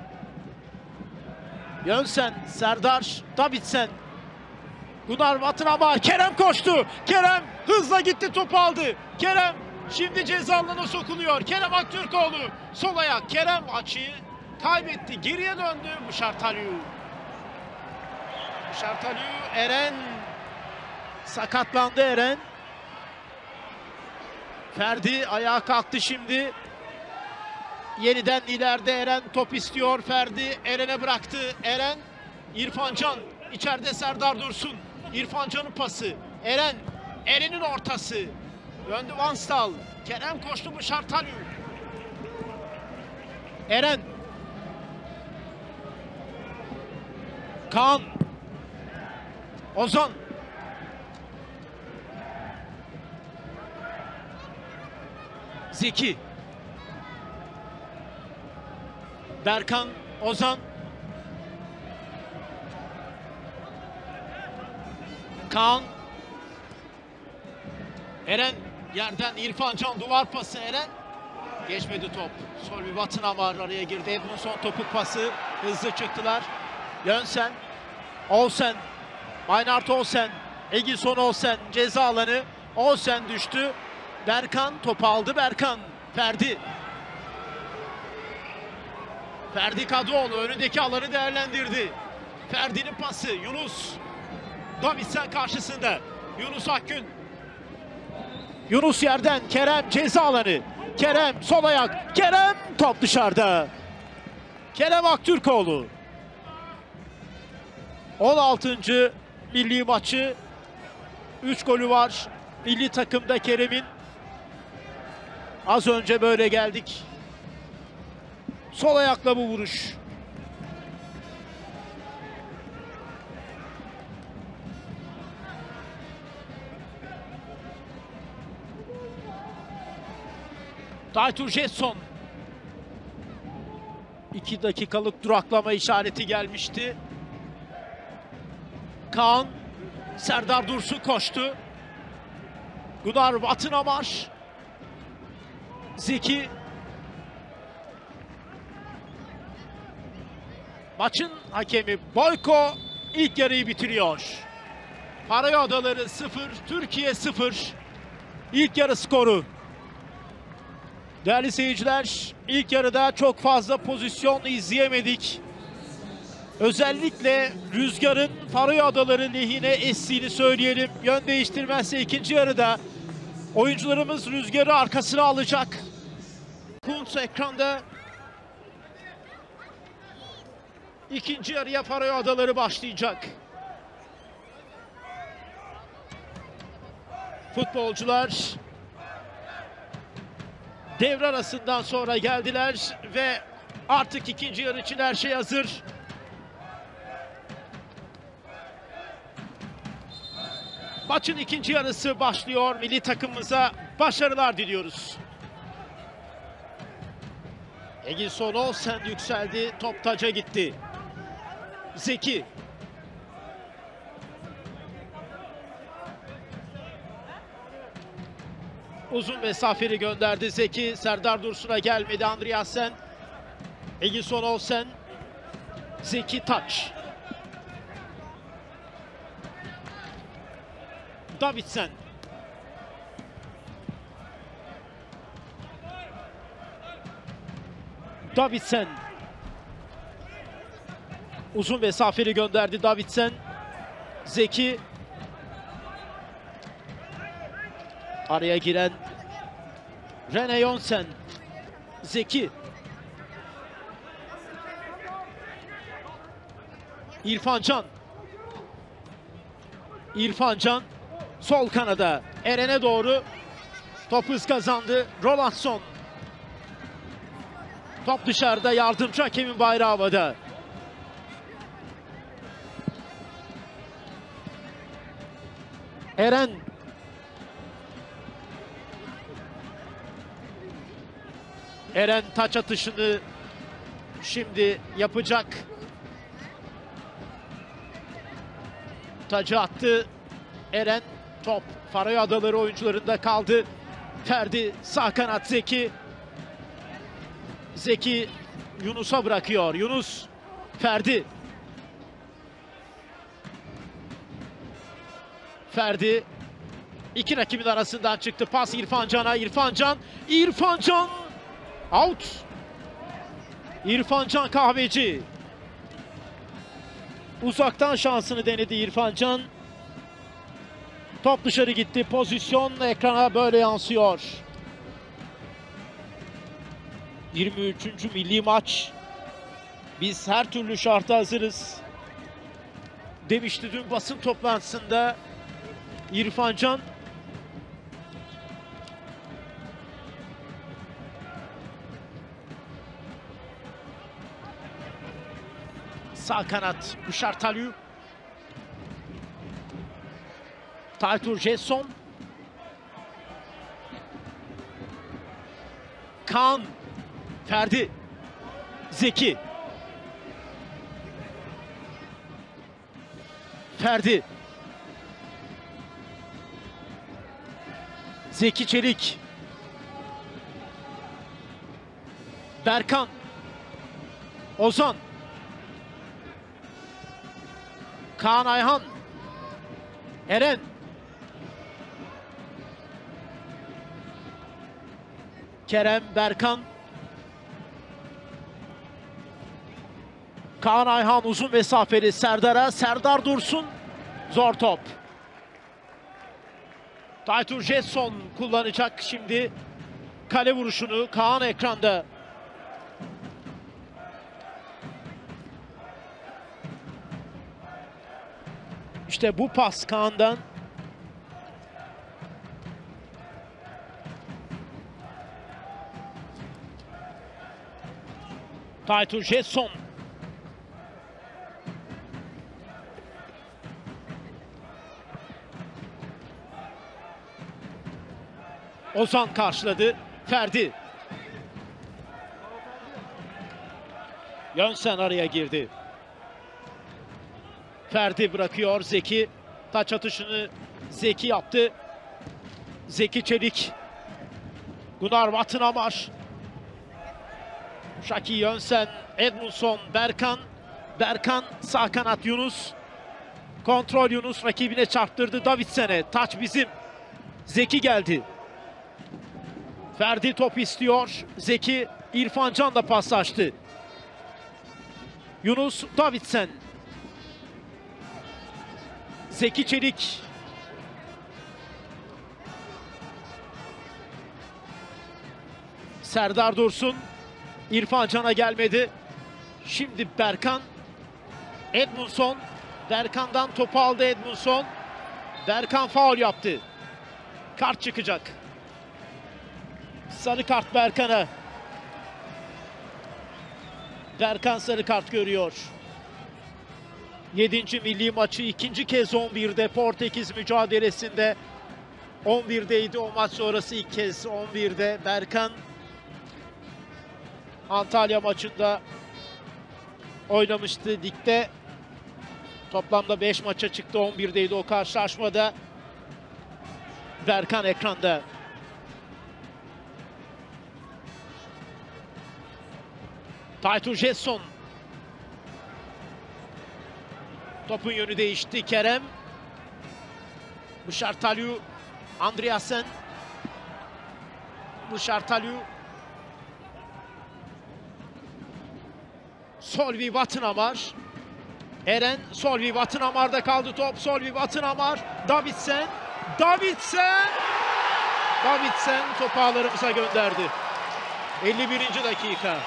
Yönsen, Serdar, Davidsen. Gunnar Batınamar, Kerem koştu. Kerem hızla gitti, topu aldı. Kerem şimdi ceza alanına sokuluyor. Kerem Aktürkoğlu sol ayak. Kerem açıyı kaybetti. Geriye döndü. Bışartalu. Bışartalu, Eren. Sakatlandı Eren. Ferdi ayağa kalktı şimdi. Yeniden ileride Eren top istiyor. Ferdi Eren'e bıraktı. Eren, İrfan Can. İçeride Serdar Dursun. İrfan Can'ın pası. Eren. Eren'in ortası. Döndü Vanstal. Kerem koştu bu Şartalü. Eren. Kaan. Ozan. Zeki. Berkan. Ozan. Kaan. Eren yerden İrfan Can duvar pası Eren. Geçmedi top. Solvi Batınamar araya girdi. Edmundson topuk pası. Hızlı çıktılar. Yönsen. Olsen. Maynard Olsen. Egilson Olsen. Ceza alanı. Olsen düştü. Berkan topu aldı. Berkan. Ferdi. Ferdi Kadıoğlu önündeki alanı değerlendirdi. Ferdi'nin pası. Yunus. Davidsen karşısında. Yunus Akgün. Yunus yerden. Kerem ceza alanı. Kerem sol ayak. Kerem top dışarıda. Kerem Aktürkoğlu. 16. milli maçı. 3 golü var. Milli takımda Kerem'in. Az önce böyle geldik. Sol ayakla bu vuruş. Taytur Jetson. 2 dakikalık duraklama işareti gelmişti. Kaan. Serdar Dursun koştu. Gunnar Batınamar. Zeki. Maçın hakemi Boyko ilk yarıyı bitiriyor. Faroe Adaları 0, Türkiye 0. İlk yarı skoru. Değerli seyirciler, ilk yarıda çok fazla pozisyon izleyemedik. Özellikle rüzgarın Faroe Adaları lehine estiğini söyleyelim. Yön değiştirmezse ikinci yarıda oyuncularımız rüzgarı arkasına alacak. Kuntz ekranda. İkinci yarıya Faroe Adaları başlayacak. Futbolcular devre arasından sonra geldiler ve artık ikinci yarı için her şey hazır. Maçın ikinci yarısı başlıyor. Milli takımımıza başarılar diliyoruz. Egilson Olsen yükseldi. Top taca gitti. Zeki. Uzun mesafeli gönderdi Zeki. Serdar Dursun'a gelmedi. Andreasen. Egilson Olsen. Zeki taç. Davidsen. Davidsen. Uzun mesafeli gönderdi Davidsen. Zeki. Araya giren Rene Jonsen. Zeki. İrfan Can. İrfan Can sol kanada Eren'e doğru top hız kazandı. Rolandson. Top dışarıda, yardımcı hakemin bayrağı havada. Eren. Eren taç atışını şimdi yapacak. Tacı attı. Eren, top Faroe Adaları oyuncularında kaldı. Ferdi sağ kanat Zeki. Zeki Yunus'a bırakıyor. Yunus, Ferdi. Ferdi iki rakibin arasından çıktı. Pas İrfan Can'a. İrfan Can. İrfan Can. Out. İrfan Can Kahveci. Uzaktan şansını denedi İrfan Can. Top dışarı gitti. Pozisyon ekrana böyle yansıyor. 23. milli maç. Biz her türlü şarta hazırız. demişti dün basın toplantısında İrfan Can. Sağ kanat Bışar Talü. Taytur Jetson. Kaan. Ferdi. Zeki. Ferdi. Zeki Çelik. Berkan. Ozan. Kaan Ayhan. Eren. Kerem, Berkan. Kaan Ayhan uzun mesafeli Serdar'a. Serdar Dursun. Zor top. Taytur Jetson kullanacak şimdi kale vuruşunu. Kaan ekranda. İşte bu pas Kaan'dan. Taytur Jetson. Ozan karşıladı. Ferdi. Yönsen araya girdi. Ferdi bırakıyor. Zeki. Taç atışını Zeki yaptı. Zeki Çelik. Gunnar Vatınamar. Şaki Yönsen. Edmundson. Berkan. Berkan sağ kanat Yunus. Kontrol Yunus rakibine çarptırdı. Davidsen'e. Taç bizim. Zeki geldi. Ferdi top istiyor. Zeki İrfan Can da paslaştı. Yunus Davidsen. Zeki Çelik. Serdar Dursun. İrfan Can'a gelmedi. Şimdi Berkan. Edmundson. Berkan'dan topu aldı Edmundson. Berkan faul yaptı. Kart çıkacak. Sarı kart Berkan'a. Berkan sarı kart görüyor. 7. milli maçı ikinci kez 11'de Portekiz mücadelesinde. 11'deydi o maç sonrası ilk kez 11'de. Berkan Antalya maçında oynamıştı ligde. Toplamda 5 maça çıktı, 11'deydi o karşılaşmada. Berkan ekranda. Taytur Jetson. Topun yönü değişti. Kerem. Bışar Talü. Andreasen. Bışar Talü. Solvi Vatınamar. Eren. Solvi Vatınamar'da kaldı top. Solvi Vatınamar. Davidsen. Davidsen. Davidsen topu ağlarımıza gönderdi. 51. dakika.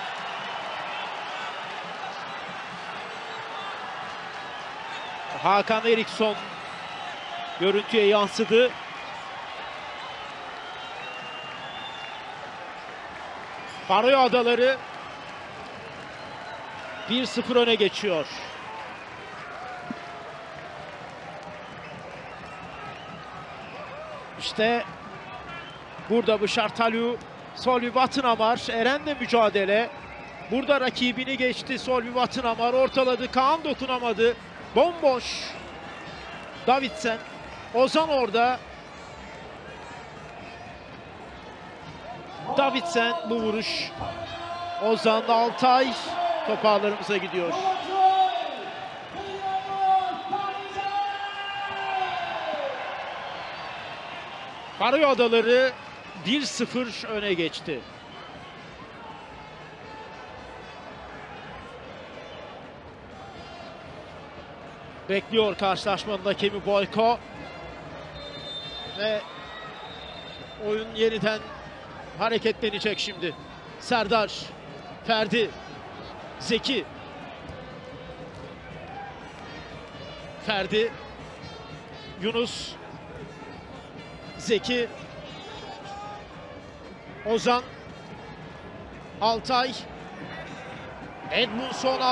Hakan Eriksson görüntüye yansıdı. Faroe Adaları 1-0 öne geçiyor. İşte burada Bışar Talü, Solvi Vatınamar, Eren'le mücadele. Burada rakibini geçti Solvi Vatınamar, ortaladı. Kaan dokunamadı. Bomboş. Davidsen. Ozan orada. Davidsen bu vuruş. Ozan, Altay. Top ağlarımıza gidiyor. Faroe Adaları 1-0 öne geçti. Bekliyor karşılaşmanın hakemi Boyko. Ve oyun yeniden hareketlenecek şimdi. Serdar, Ferdi, Zeki. Ferdi, Yunus, Zeki, Ozan, Altay, Edmundson,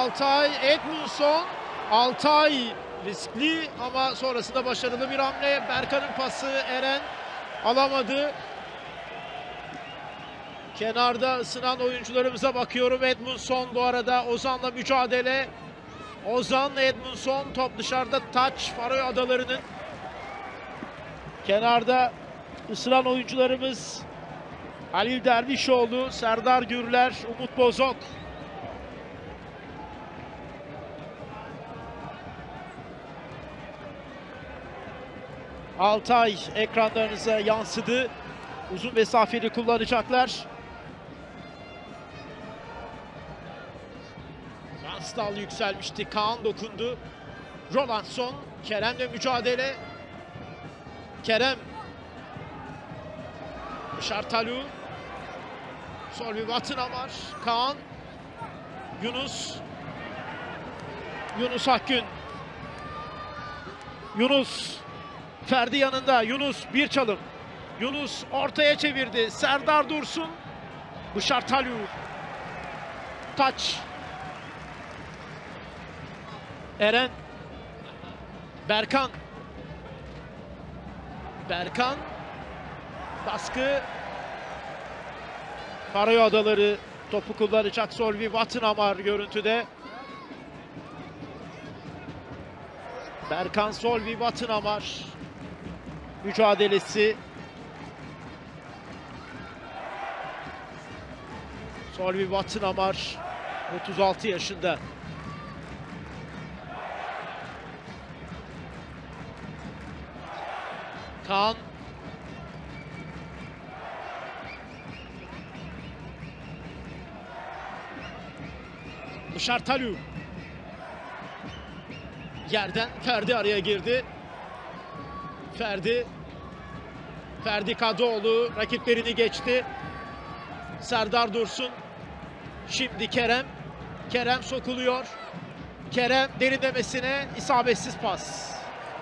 Altay riskli ama sonrasında başarılı bir hamle. Berkan'ın pası, Eren alamadı. Kenarda ısınan oyuncularımıza bakıyorum. Edmundson bu arada Ozan'la mücadele. Ozan, Edmundson, top dışarıda, taç Faroe Adaları'nın. Kenarda ısınan oyuncularımız Halil Dervişoğlu, Serdar Gürler, Umut Bozok. Altay ekranlarınıza yansıdı. Uzun mesafeli kullanacaklar. Vansdal yükselmişti. Kaan dokundu. Rolandson, Kerem'le mücadele. Kerem. Şartalu. Solvi Vatınamar. Kaan. Yunus. Yunus Akgün. Yunus. Ferdi yanında. Yunus bir çalım. Yunus ortaya çevirdi. Serdar Dursun. Bışartalu. Taç. Eren. Berkan. Berkan. Baskı. Faroe Adaları topu kullanacak. Solvi Vatınamar görüntüde. Berkan, Solvi Vatınamar mücadelesi. Solvi Vatınamar 36 yaşında. Kaan. Bışartalu. Yerden Ferdi araya girdi. Ferdi Kadıoğlu rakiplerini geçti. Serdar Dursun. Şimdi Kerem. Kerem sokuluyor. Kerem derinlemesine isabetsiz pas.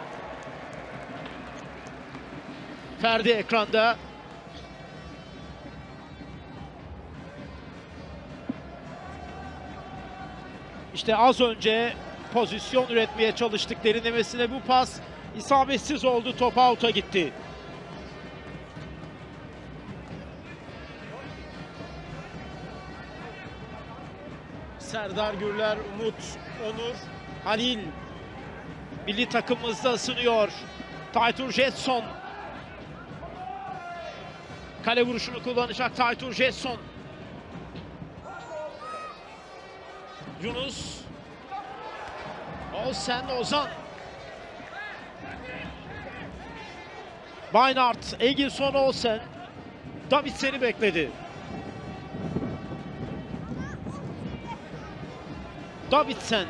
Ferdi ekranda. İşte az önce pozisyon üretmeye çalıştık derinlemesine, bu pas isabetsiz oldu, top out'a gitti. Serdar Gürler, Umut, Onur, Halil milli takımımızda ısınıyor. Taytur Jetson kale vuruşunu kullanacak. Taytur Jetson. Yunus. Olsen, Ozan. Baynart, Egilson, Olsen. Davidsen'i bekledi. Davidsen.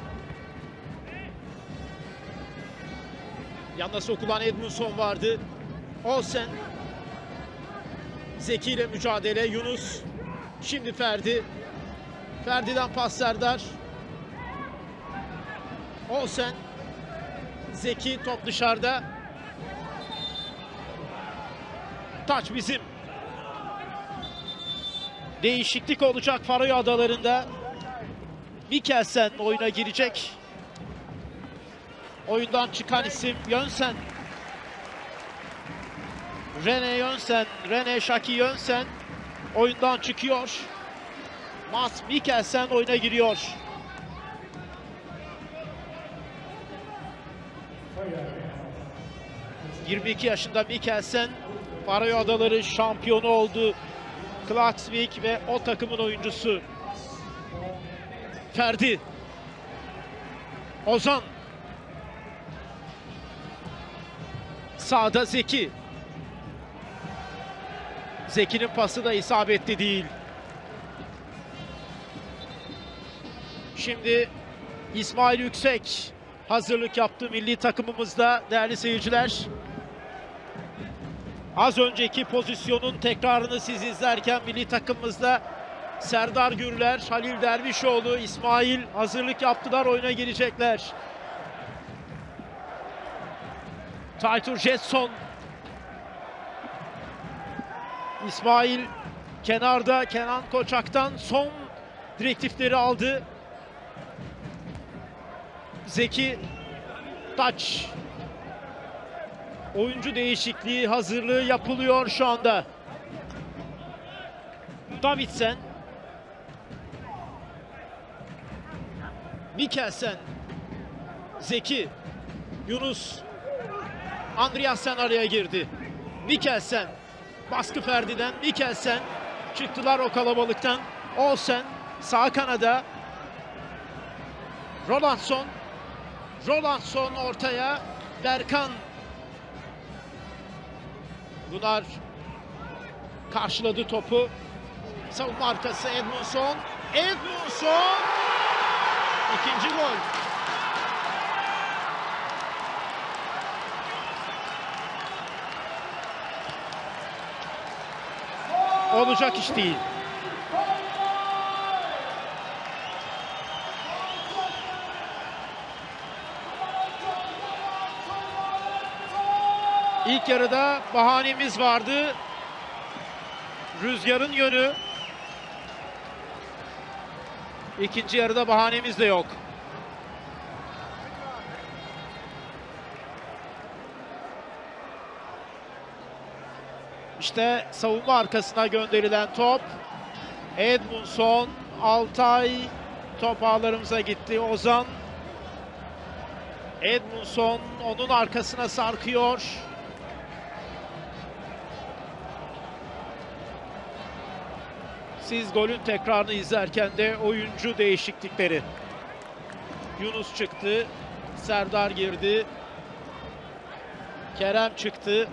Yanına sokulan Edmundson vardı. Olsen. Zeki ile mücadele. Yunus. Şimdi Ferdi. Ferdi'den pas Serdar. Olsen. Zeki, top dışarıda. Taç bizim. Değişiklik olacak Faroe Adaları'nda. Mikkelsen oyuna girecek. Oyundan çıkan isim Jönsen. Rene Şaki Jönsen oyundan çıkıyor. Mats Mikkelsen oyuna giriyor. ...22 yaşında Mikkelsen, Faroe Adaları şampiyonu oldu. Klaksvik ve o takımın oyuncusu. Ferdi. Ozan. Sağda Zeki. Zeki'nin pası da isabetli değil. Şimdi İsmail Yüksek hazırlık yaptı milli takımımızda değerli seyirciler. Az önceki pozisyonun tekrarını siz izlerken milli takımımızda Serdar Gürler, Halil Dervişoğlu, İsmail hazırlık yaptılar, oyuna girecekler. Taytur Jetson. İsmail kenarda, Kenan Koçak'tan son direktifleri aldı. Zeki taç. Oyuncu değişikliği hazırlığı yapılıyor şu anda. Davidsen. Mikkelsen. Zeki. Yunus. Andreasen araya girdi. Mikkelsen. Baskı Ferdi'den. Mikkelsen. Çıktılar o kalabalıktan. Olsen. Sağ kanada. Rolandson. Rolandson ortaya. Berkan. Bunlar karşıladı topu. Savunma arkası Edmundson. Edmundson. İkinci gol. Olacak iş değil. İlk yarıda bahanemiz vardı. Rüzgarın yönü. İkinci yarıda bahanemiz de yok. İşte savunma arkasına gönderilen top. Edmundson, Altay, top ağlarımıza gitti. Ozan. Edmundson onun arkasına sarkıyor. Siz golün tekrarını izlerken de oyuncu değişiklikleri. Yunus çıktı. Serdar girdi. Kerem çıktı.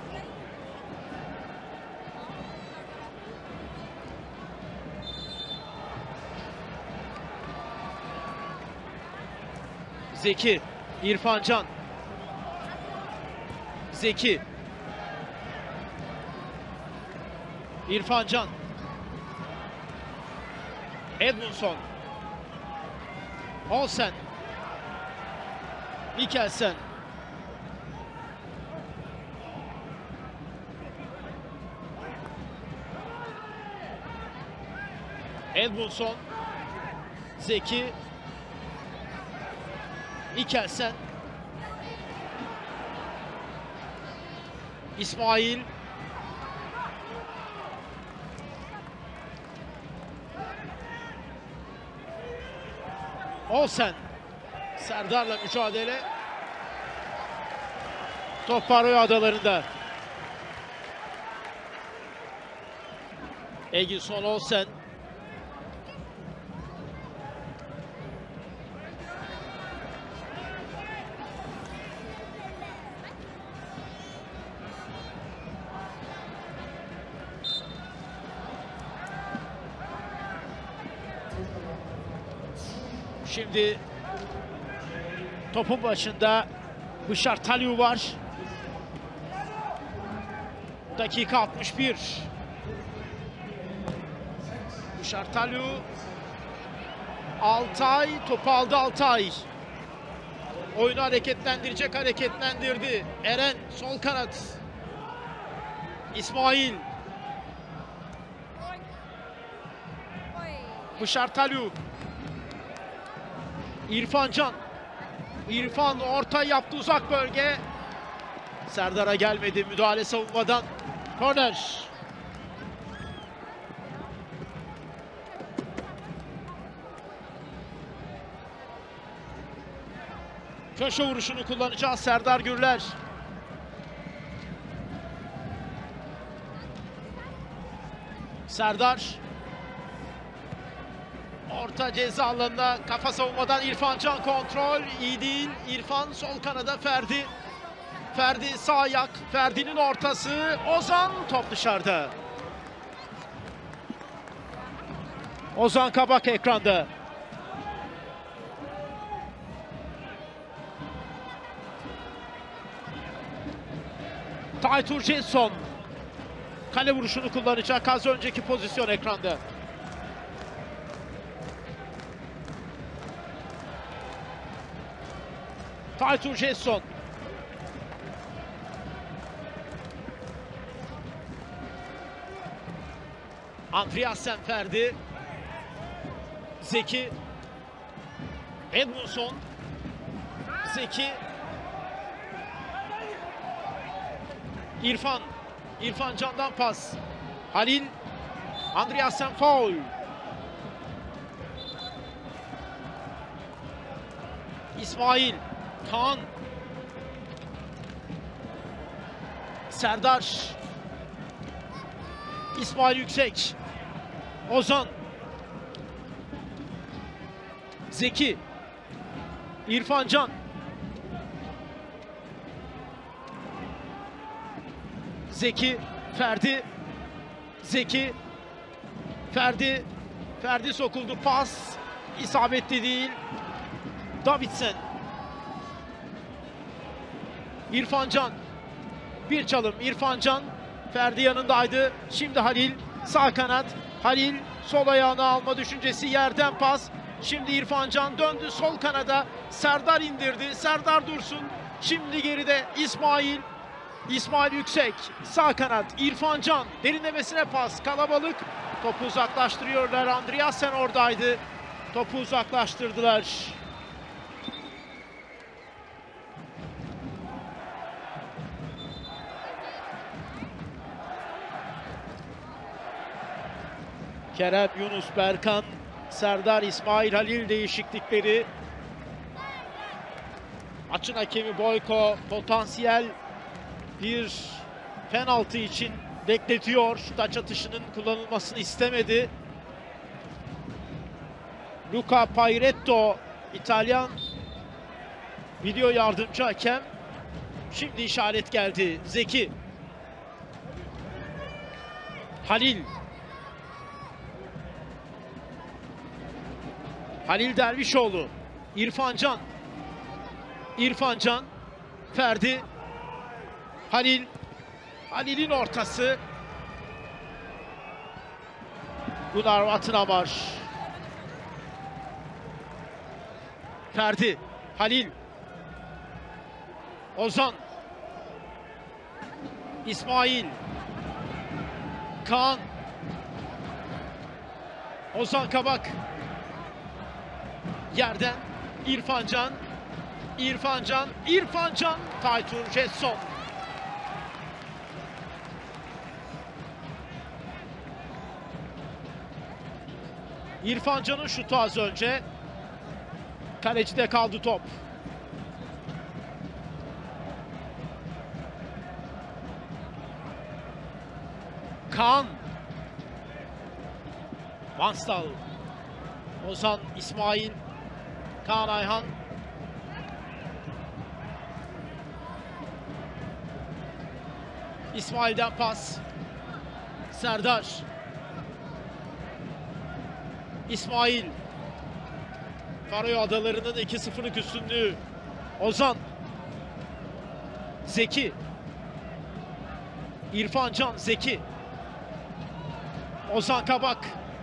Zeki. İrfan Can. Zeki. İrfan Can. Edmundson. Olsen. Mikkelsen. Edmundson. Zeki. Mikkelsen. İsmail. Olsen. Serdar'la mücadele. Top Faroe Adaları'nda. Egilson Olsen. Şimdi topun başında Bışar Taliu var. Dakika 61. Bışar Taliu. Altay topu aldı Altay. Oyunu hareketlendirdi. Eren sol kanat. İsmail. Bışar Taliu. İrfan Can. İrfan orta yaptı uzak bölge. Serdar'a gelmedi. Müdahale savunmadan. Korner. Köşe vuruşunu kullanacağız Serdar Gürler. Serdar. Orta ceza alanında kafa savunmadan İrfan Can kontrol. İyi değil. İrfan sol kanada Ferdi. Ferdi sağ ayak. Ferdi'nin ortası. Ozan top dışarıda. Ozan Kabak ekranda. Taytur Jetson. Kale vuruşunu kullanacak. Az önceki pozisyon ekranda. Taytur Jetson. Andreasen Ferdi. Zeki. Edmundson. Zeki. İrfan. İrfan Can'dan pas. Halil. Andreasen faul. İsmail. Kaan. Serdar. İsmail Yüksek. Ozan. Zeki. İrfan Can. Zeki. Ferdi. Zeki. Ferdi. Ferdi sokuldu. Pas. İsabetli değil. Davidsen. İrfan Can. Bir çalım İrfan Can. Ferdi yanındaydı. Şimdi Halil. Sağ kanat. Halil sol ayağını alma düşüncesi. Yerden pas. Şimdi İrfan Can döndü sol kanada. Serdar indirdi. Serdar Dursun. Şimdi geride İsmail. İsmail Yüksek. Sağ kanat. İrfan Can. Derinlemesine pas. Kalabalık. Topu uzaklaştırıyorlar. Andreasen oradaydı. Topu uzaklaştırdılar. Kerem, Yunus, Berkan, Serdar, İsmail, Halil değişiklikleri. Maçın hakemi Boyko potansiyel bir penaltı için bekletiyor. Taç atışının kullanılmasını istemedi. Luca Pairetto, İtalyan video yardımcı hakem. Şimdi işaret geldi. Zeki. Halil. Halil Dervişoğlu. İrfan Can. İrfan Can. Ferdi. Halil. Halil'in ortası. Gunnar Vatnamar. Ferdi. Halil. Ozan. İsmail. Kaan. Ozan Kabak. Yerden İrfan Can. İrfan Can. İrfan Can. Taytun Jetson. İrfan Can'ın şutu az önce. Kalecide kaldı top. Kaan. Vanstal. Ozan, İsmail. Kaan Ayhan. İsmail'den pas. Serdar. İsmail. Faroe Adaları'nın 2-0'lık üstünlüğü. Ozan. Zeki. İrfan Can, Zeki. Ozan Kabak.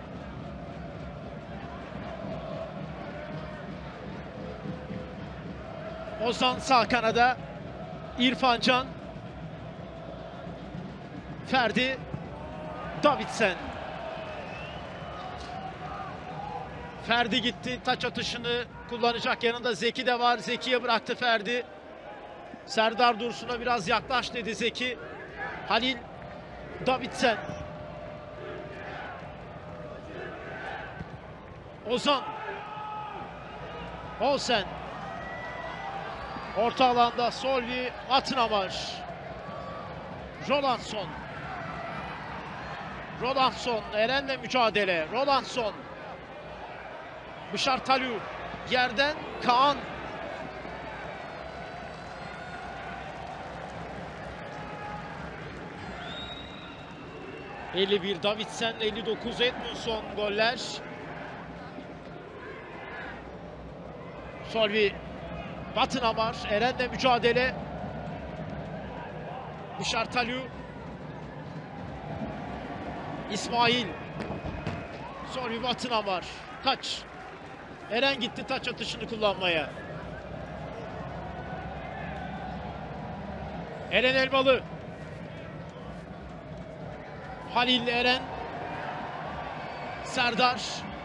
Ozan sağ kanada. İrfan Can. Ferdi. Davidsen. Ferdi gitti. Taç atışını kullanacak. Yanında Zeki de var. Zeki'ye bıraktı Ferdi. Serdar Dursun'a biraz yaklaş dedi Zeki. Halil. Davidsen. Ozan. Olsen. Orta alanda Solvi, Vatnamar. Rolandson. Rolandson, Eren'le mücadele. Rolandson. Bışartalu. Yerden Kaan. ...51 Davidsen, 59 Edmundson goller. Solvi. Vatnamar, Eren'le mücadele. Bışartalu. İsmail. Solvi, Vatnamar. Taç. Eren gitti taç atışını kullanmaya. Eren Elmalı. Halil, Eren. Serdar.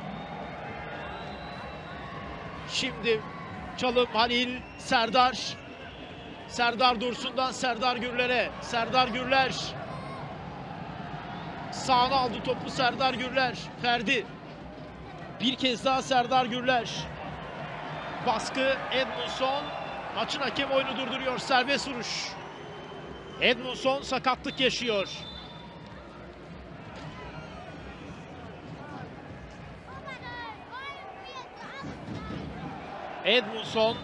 Şimdi çalım Halil, Serdar. Serdar Dursun'dan Serdar Gürler'e. Serdar Gürler. Sağına aldı topu Serdar Gürler. Ferdi. Bir kez daha Serdar Gürler. Baskı Edmundson. Maçın hakem oyunu durduruyor. Serbest vuruş. Edmundson sakatlık yaşıyor. Edmundson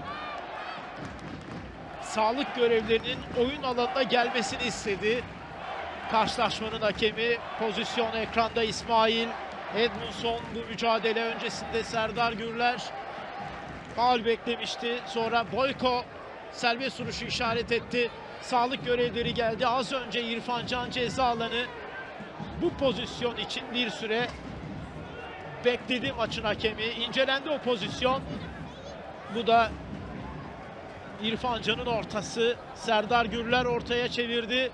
sağlık görevlilerinin oyun alanına gelmesini istedi. Karşılaşmanın hakemi, pozisyon ekranda İsmail. Edmundson bu mücadele öncesinde Serdar Gürler faul beklemişti. Sonra Boyko serbest vuruşu işaret etti. Sağlık görevlileri geldi. Az önce İrfan Can ceza alanı bu pozisyon için bir süre bekledi maçın hakemi. İncelendi o pozisyon. Bu da İrfan Can'ın ortası. Serdar Gürler ortaya çevirdi.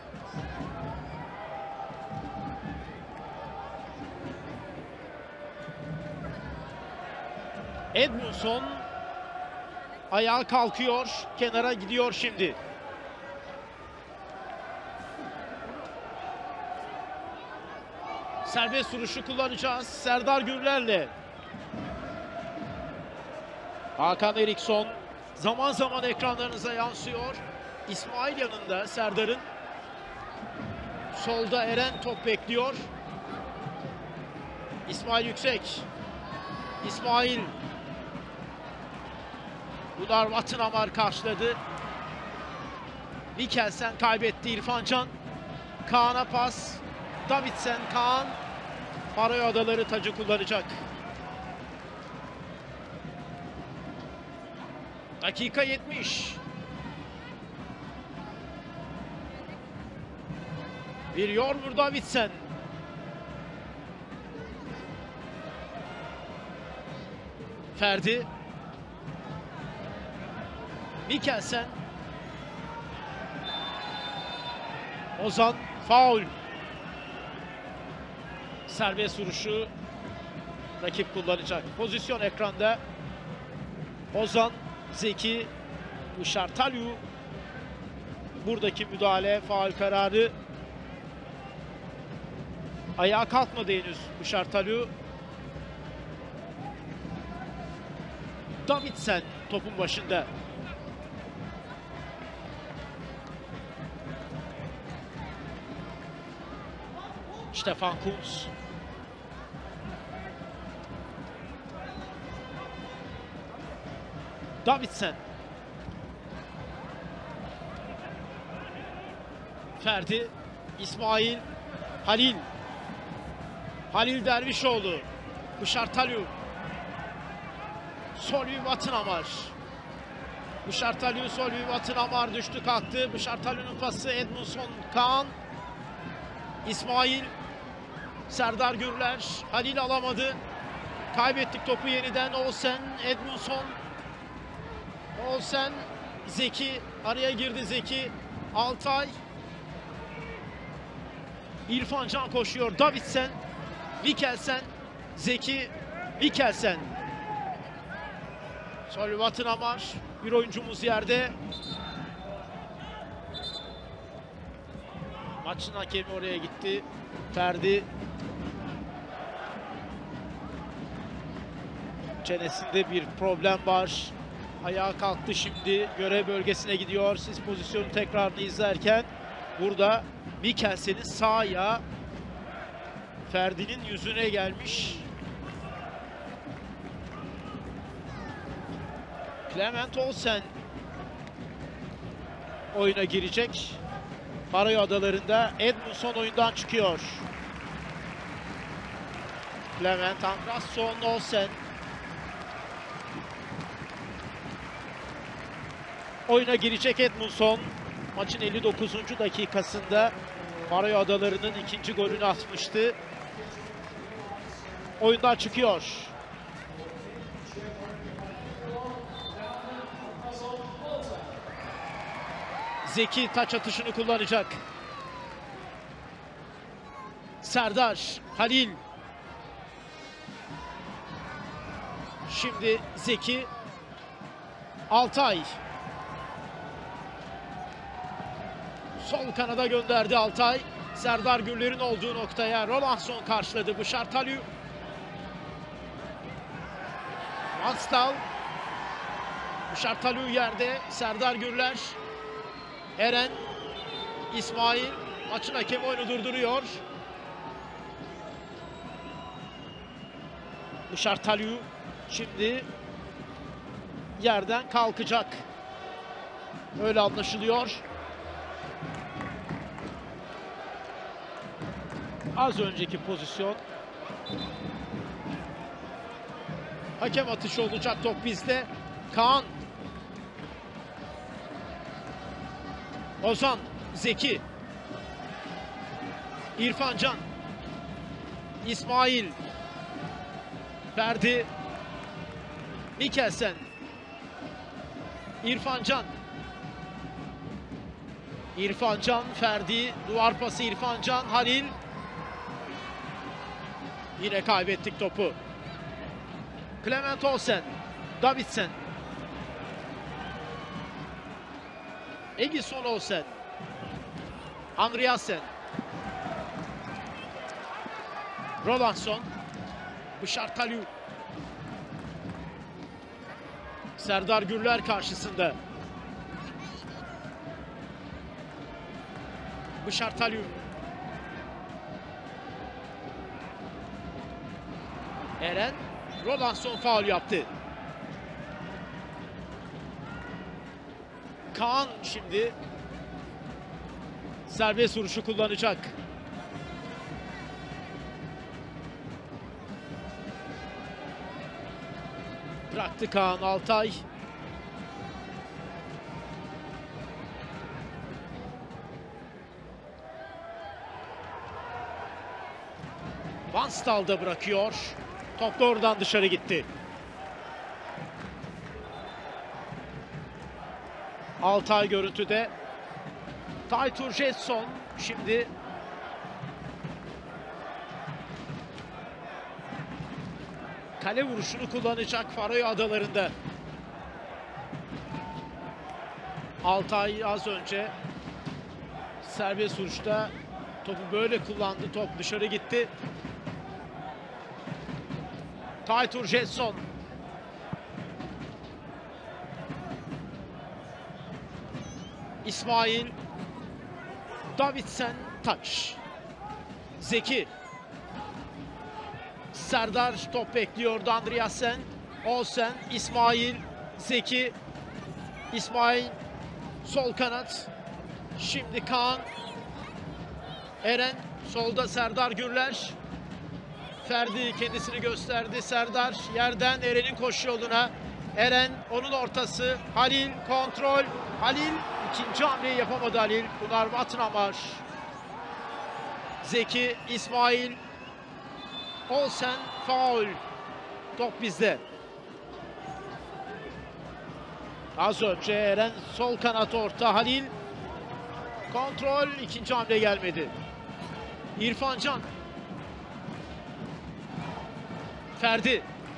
Edmundson ayağa kalkıyor. Kenara gidiyor şimdi. Serbest vuruşu kullanacağız Serdar Gürler'le. Hakan Eriksson zaman zaman ekranlarınıza yansıyor. İsmail yanında Serdar'ın. Solda Eren top bekliyor. İsmail Yüksek. İsmail. Gunnar Vatınamar karşıladı. Mikkelsen kaybetti İrfan Can. Kaan'a pas. Davidsen, Kaan. Faroe Adaları tacı kullanacak. Dakika 70. Bir Yormur Davidsen. Ferdi. Mikkelsen. Ozan faul. Serbest vuruşu rakip kullanacak. Pozisyon ekranda. Ozan, Zeki, Uşartalyu. Buradaki müdahale, faul kararı. Ayağa kalkmadı henüz Uşartalyu. Davidsen topun başında. Stefan Kuntz. Davidsen. Ferdi. İsmail. Halil. Halil Dervişoğlu. Uşartalyu. Solvi Vatınamar. Uşartalyu, Solvi Vatınamar düştü kalktı. Uşartalyu'nun pası Edmundson, Kaan. İsmail. Serdar Gürler. Halil alamadı. Kaybettik topu yeniden. Olsen, Edmundson. Olsen, Zeki. Araya girdi Zeki. Altay. İrfan Can koşuyor. Davidsen. Mikkelsen. Zeki. Mikkelsen. Solvi Vatınamar. Bir oyuncumuz yerde. Maçın hakemi oraya gitti. Ferdi. Çenesinde bir problem var. Ayağa kalktı şimdi. Görev bölgesine gidiyor. Siz pozisyonu tekrarını izlerken burada Mikkelsen'in sağ ayağı Ferdi'nin yüzüne gelmiş. Clement Olsen oyuna girecek. Faroe Adaları'nda Edmundson oyundan çıkıyor. Clement Andrasson, Olsen. Oyuna girecek Edmundson. Maçın 59. dakikasında Faroe Adaları'nın ikinci golünü atmıştı. Oyundan çıkıyor. Zeki taç atışını kullanacak. Serdar, Halil. Şimdi Zeki. Altay. Sol kanada gönderdi Altay. Serdar Gürler'in olduğu noktaya Rolandson karşıladı. Bışartalü. Vanstal. Bışartalü yerde. Serdar Gürler. Eren. İsmail. Maçın hakemi oyunu durduruyor. Bışartalü şimdi yerden kalkacak. Öyle anlaşılıyor. Az önceki pozisyon. Hakem atışı olacak, top bizde. Kaan. Ozan. Zeki. İrfan Can. İsmail. Ferdi. Mikkelsen. İrfan Can. İrfan Can, Ferdi. Duvar pası İrfan Can. Halil. Yine kaybettik topu. Clement Olsen. Davidsen. Egison Olsen. Andreasen. Rolandson. Bışartalü. Serdar Gürler karşısında. Bışartalü. Eren. Rolandson faul yaptı. Kaan şimdi serbest vuruşu kullanacak. Bıraktı Kaan. Altay. Vanstal da bırakıyor. Top doğrudan dışarı gitti. Altay görüntüde. Taytur Jetson şimdi kale vuruşunu kullanacak Faroe Adaları'nda. Altay az önce serbest vuruşta topu böyle kullandı. Top dışarı gitti. Taytur Jetson. İsmail. Davidsen taç. Zeki. Serdar top bekliyordu. Andreasen. Olsen. İsmail. Zeki. İsmail. Sol kanat. Şimdi Kaan. Eren. Solda Serdar Gürler. Ferdi kendisini gösterdi. Serdar yerden Eren'in koşu yoluna. Eren onun ortası. Halil kontrol. Halil ikinci hamleyi yapamadı Halil. Pınar Batınamar. Zeki, İsmail. Olsen faul. Top bizde. Az önce Eren sol kanat orta. Halil kontrol. İkinci hamle gelmedi. İrfan Can. Ferdi.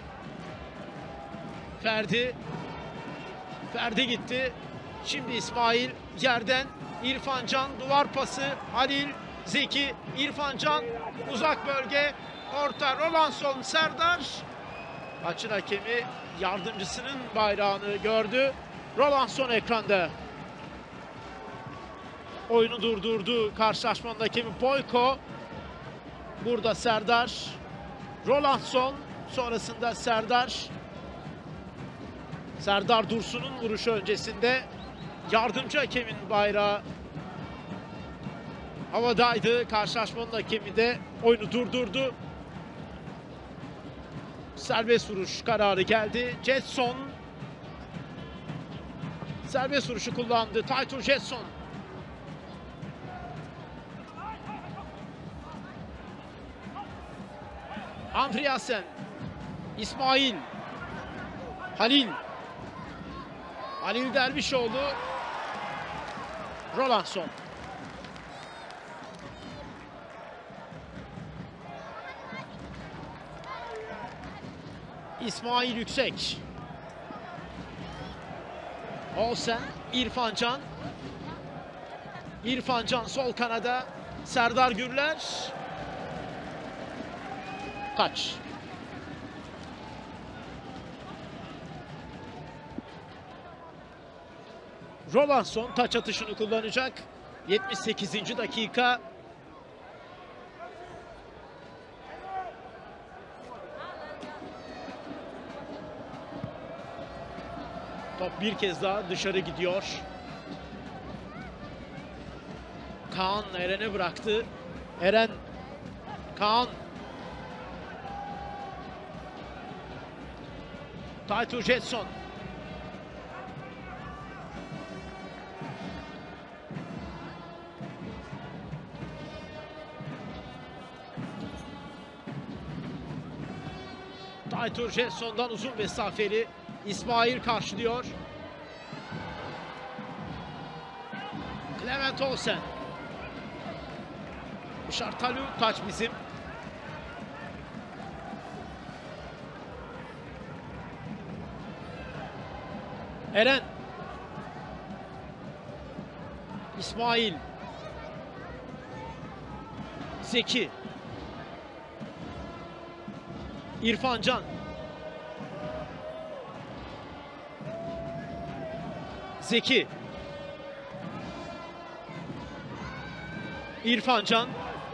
Ferdi. Ferdi gitti. Şimdi İsmail yerden. İrfan Can duvar pası. Halil. Zeki. İrfan Can uzak bölge. Orta. Rolandson. Serdar. Maçın hakemi yardımcısının bayrağını gördü. Rolandson ekranda. Oyunu durdurdu. Karşılaşmanın hakemi Boyko. Burada Serdar. Rolandson. Sonrasında Serdar. Serdar Dursun'un vuruşu öncesinde yardımcı hakemin bayrağı havadaydı. Karşılaşmanın hakemi de oyunu durdurdu. Serbest vuruş kararı geldi. Jetson serbest vuruşu kullandı. Taytur Jetson. Andreasen. İsmail. Halil. Halil Dervişoğlu. Rolandson. İsmail Yüksek. Olsen, İrfan Can. İrfan Can sol kanada. Serdar Gürler. Taç. Rolandson taç atışını kullanacak. 78. dakika. Top bir kez daha dışarı gidiyor. Kaan Eren'e bıraktı. Eren, Kaan. Taytur Jetson. Taytur Jetson'dan uzun mesafeli. İsmail karşılıyor. Clement Olsen. Şartalu taç bizim. Eren. İsmail. Zeki. İrfan Can. Zeki. İrfan Can.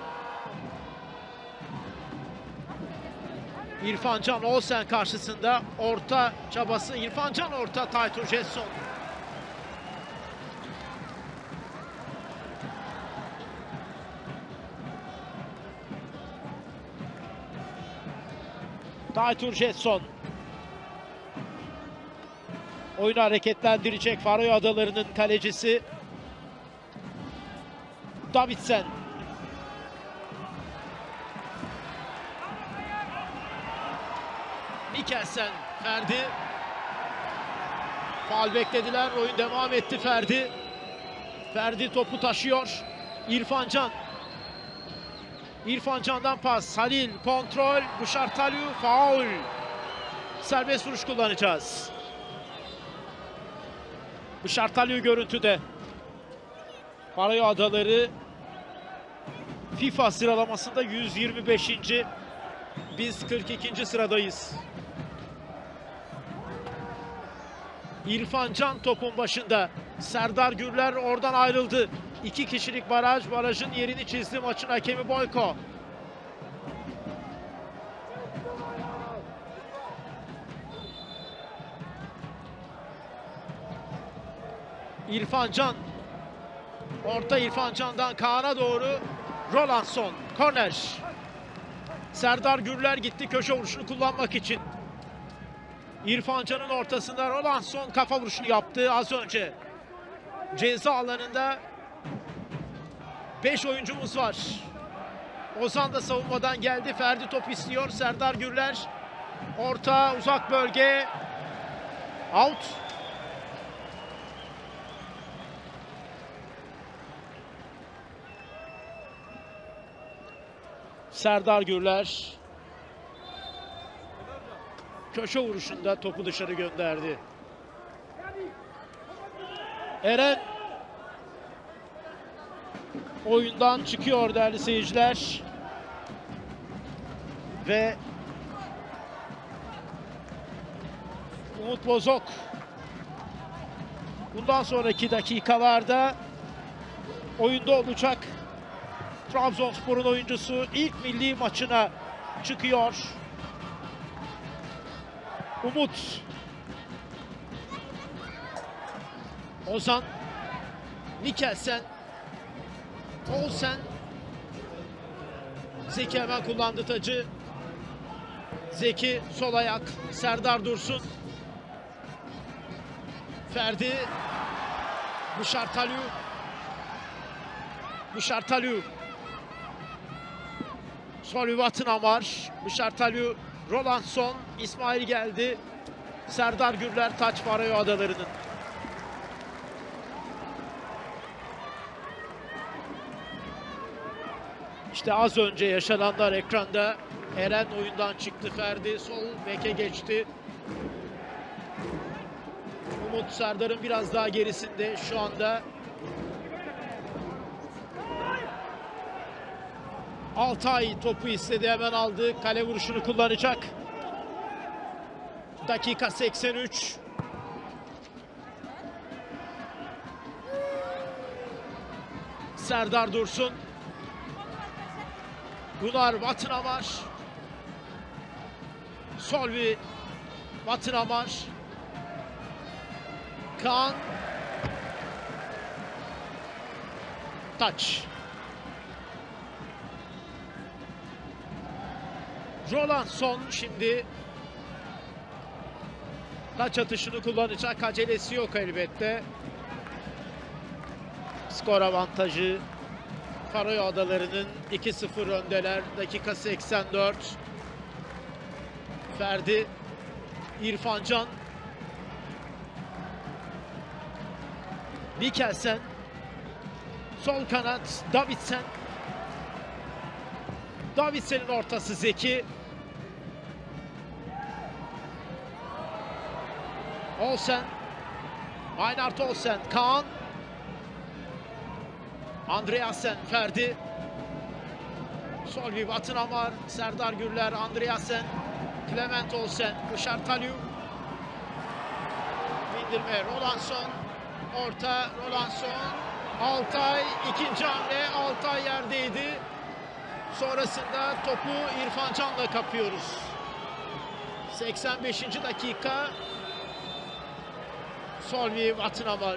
İrfan Can Olsen karşısında orta çabası. İrfan Can orta, Taytur Jetson. Taytur Jetson. Oyunu hareketlendirecek Faroe Adaları'nın kalecisi Davidsen. Mikkelsen, Ferdi. Faul beklediler. Oyun devam etti Ferdi. Ferdi topu taşıyor. İrfan Can. İrfan Can'dan pas. Halil kontrol. Buşartalu faul. Serbest vuruş kullanacağız. Buşartalu görüntüde. Faroe Adaları FIFA sıralamasında 125. Biz 42. sıradayız. İrfan Can topun başında. Serdar Gürler oradan ayrıldı. 2 kişilik baraj. Barajın yerini çizdi maçın hakemi Boyko. İrfan Can. Orta İrfan Can'dan Kaan'a doğru. Rolandson. Korner. Serdar Gürler gitti köşe vuruşunu kullanmak için. İrfan Can'ın ortasında Rolandson kafa vuruşunu yaptı az önce. Ceza alanında 5 oyuncumuz var. Ozan da savunmadan geldi. Ferdi top istiyor. Serdar Gürler. Orta uzak bölge. Out. Serdar Gürler köşe vuruşunda topu dışarı gönderdi. Eren oyundan çıkıyor değerli seyirciler. Ve Umut Bozok bundan sonraki dakikalarda oyunda olacak. Trabzonspor'un oyuncusu ilk milli maçına çıkıyor. Umut. Ozan. Mikkelsen. Olsen. Zeki hemen kullandı tacı. Zeki sol ayak. Serdar Dursun. Ferdi. Buşartalu. Buşartalu. Solüvat'ın Amar. Buşartalu. Rolandson. İsmail geldi. Serdar Gürler taç Faroe Adaları'nın. İşte az önce yaşananlar ekranda. Eren oyundan çıktı. Ferdi sol beke geçti. Umut Serdar'ın biraz daha gerisinde şu anda. Altay topu istedi, hemen aldı. Kale vuruşunu kullanacak. Dakika 83. Serdar Dursun. Gunnar Batınamar. Solvi Batınamar. Kaan. Taç. Rolandson şimdi taç atışını kullanacak. Acelesi yok elbette. Skor avantajı Faroe Adaları'nın 2-0 öndeler. Dakika 84. Ferdi, İrfan Can, Mikkelsen, sol kanat Davidsen. Davidsen'in ortası Zeki. Olsen, Einart Olsen, Kaan, Andreasen, Ferdi, Solvi Batınamar, Serdar Gürler, Andreasen, Clement Olsen, Richard Talou, bindirme Rolandson, orta Rolandson, Altay, ikinci hamle, Altay yerdeydi. Sonrasında topu İrfan Can'la kapıyoruz. 85. dakika. Solvi Batınamar.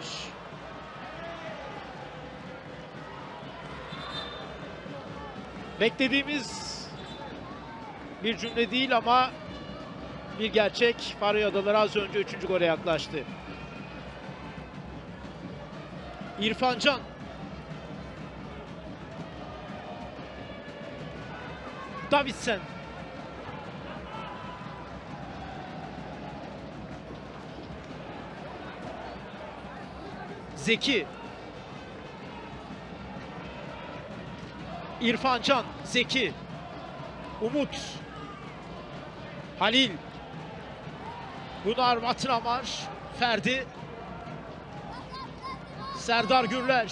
Beklediğimiz bir cümle değil ama bir gerçek. Faroe Adaları az önce 3. gole yaklaştı. İrfan Can. Davidsen. Zeki. İrfan Can, Zeki. Umut. Halil. Gunnar Batınamar. Ferdi. Serdar Gürler.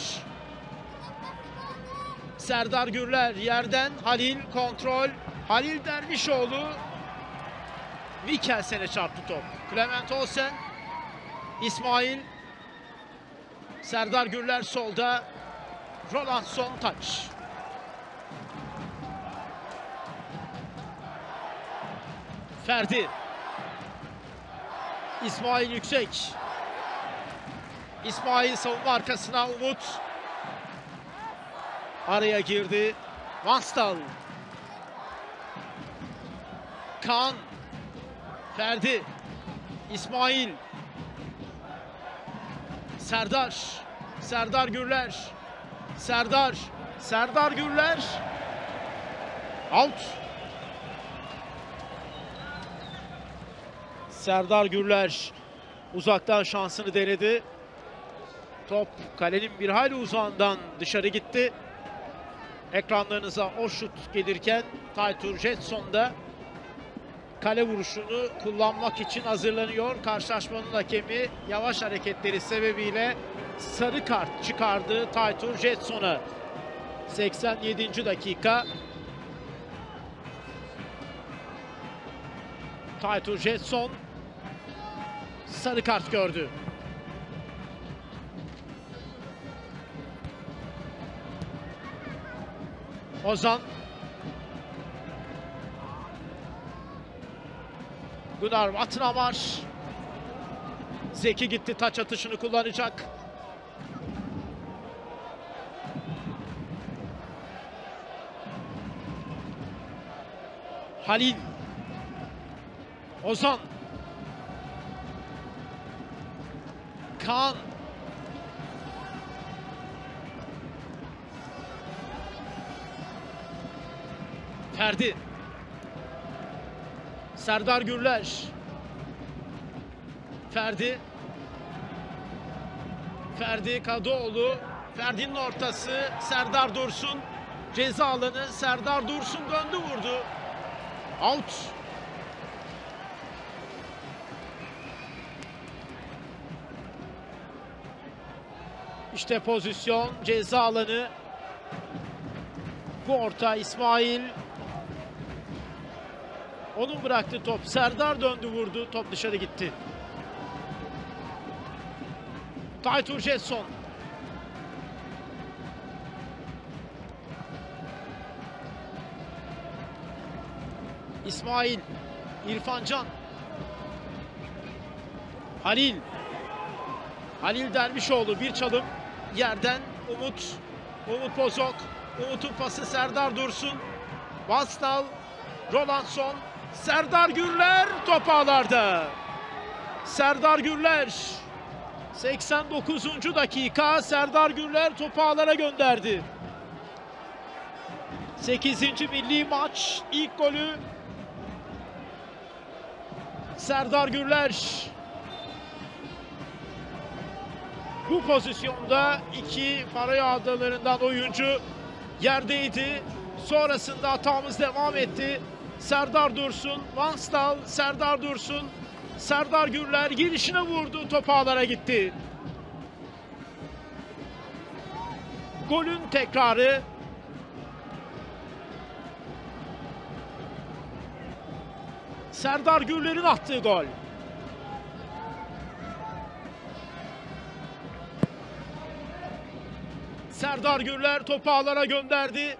Serdar Gürler yerden. Halil kontrol. Halil Dervişoğlu. Mikkelsen'e çarptı top. Clement Olsen. İsmail. Serdar Gürler solda. Rolandson taç. Ferdi. İsmail Yüksek. İsmail savunma arkasına Umut. Araya girdi. Vanstal. Kaan. Ferdi. İsmail. Serdar. Serdar Gürler. Serdar. Serdar Gürler. Out. Serdar Gürler uzaktan şansını denedi. Top kalenin bir hayli uzağından dışarı gitti. Ekranlarınıza o şut gelirken Taytur Jetson da kale vuruşunu kullanmak için hazırlanıyor. Karşılaşmanın hakemi yavaş hareketleri sebebiyle sarı kart çıkardı Taytur Jetson'a. 87. dakika. Taytur Jetson sarı kart gördü. Ozan. Gunnar Batınamar. Zeki gitti, taç atışını kullanacak. Halil. Ozan. Kaan. Ferdi. Serdar Gürler. Ferdi. Ferdi Kadıoğlu. Ferdi'nin ortası. Serdar Dursun. Ceza alanı. Serdar Dursun döndü vurdu. Out. İşte pozisyon, ceza alanı. Bu orta İsmail. Onun bıraktığı top. Serdar döndü vurdu. Top dışarı gitti. Taytur Jetson. İsmail. İrfan Can. Halil. Halil Dervişoğlu bir çalım. Yerden Umut. Umut Bozok. Umut'un pası Serdar Dursun. Vastal. Rolandson. Serdar Gürler top ağlarda. Serdar Gürler. 89. dakika Serdar Gürler topu ağlara gönderdi. 8. milli maç ilk golü Serdar Gürler. Bu pozisyonda iki Faroe Adaları'ndan oyuncu yerdeydi. Sonrasında hatamız devam etti. Serdar Dursun, Vansdal, Serdar Dursun, Serdar Gürler girişine vurdu. Top ağlara gitti. Golün tekrarı. Serdar Gürler'in attığı gol. Serdar Gürler topu ağlara gönderdi.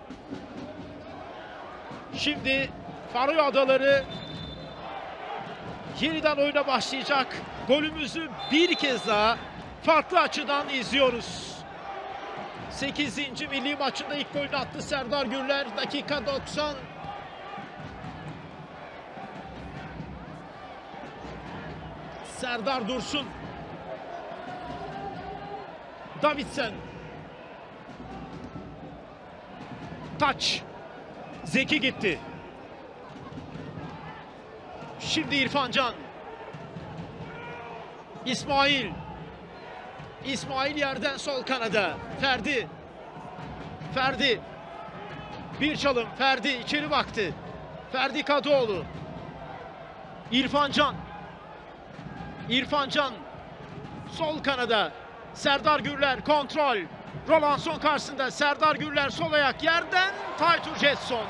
Şimdi Faroe Adaları yeniden oyuna başlayacak. Golümüzü bir kez daha farklı açıdan izliyoruz. 8. milli maçında ilk golünü attı Serdar Gürler. Dakika 90. Serdar Dursun. Davidsen. Taç. Zeki gitti. Şimdi İrfan Can. İsmail. İsmail yerden sol kanada. Ferdi. Ferdi. Bir çalım. Ferdi içeri baktı. Ferdi Kadıoğlu. İrfan Can. İrfan Can. Sol kanada. Serdar Gürler kontrol. Rolandson karşısında. Serdar Gürler sol ayak yerden. Taytur Jetson.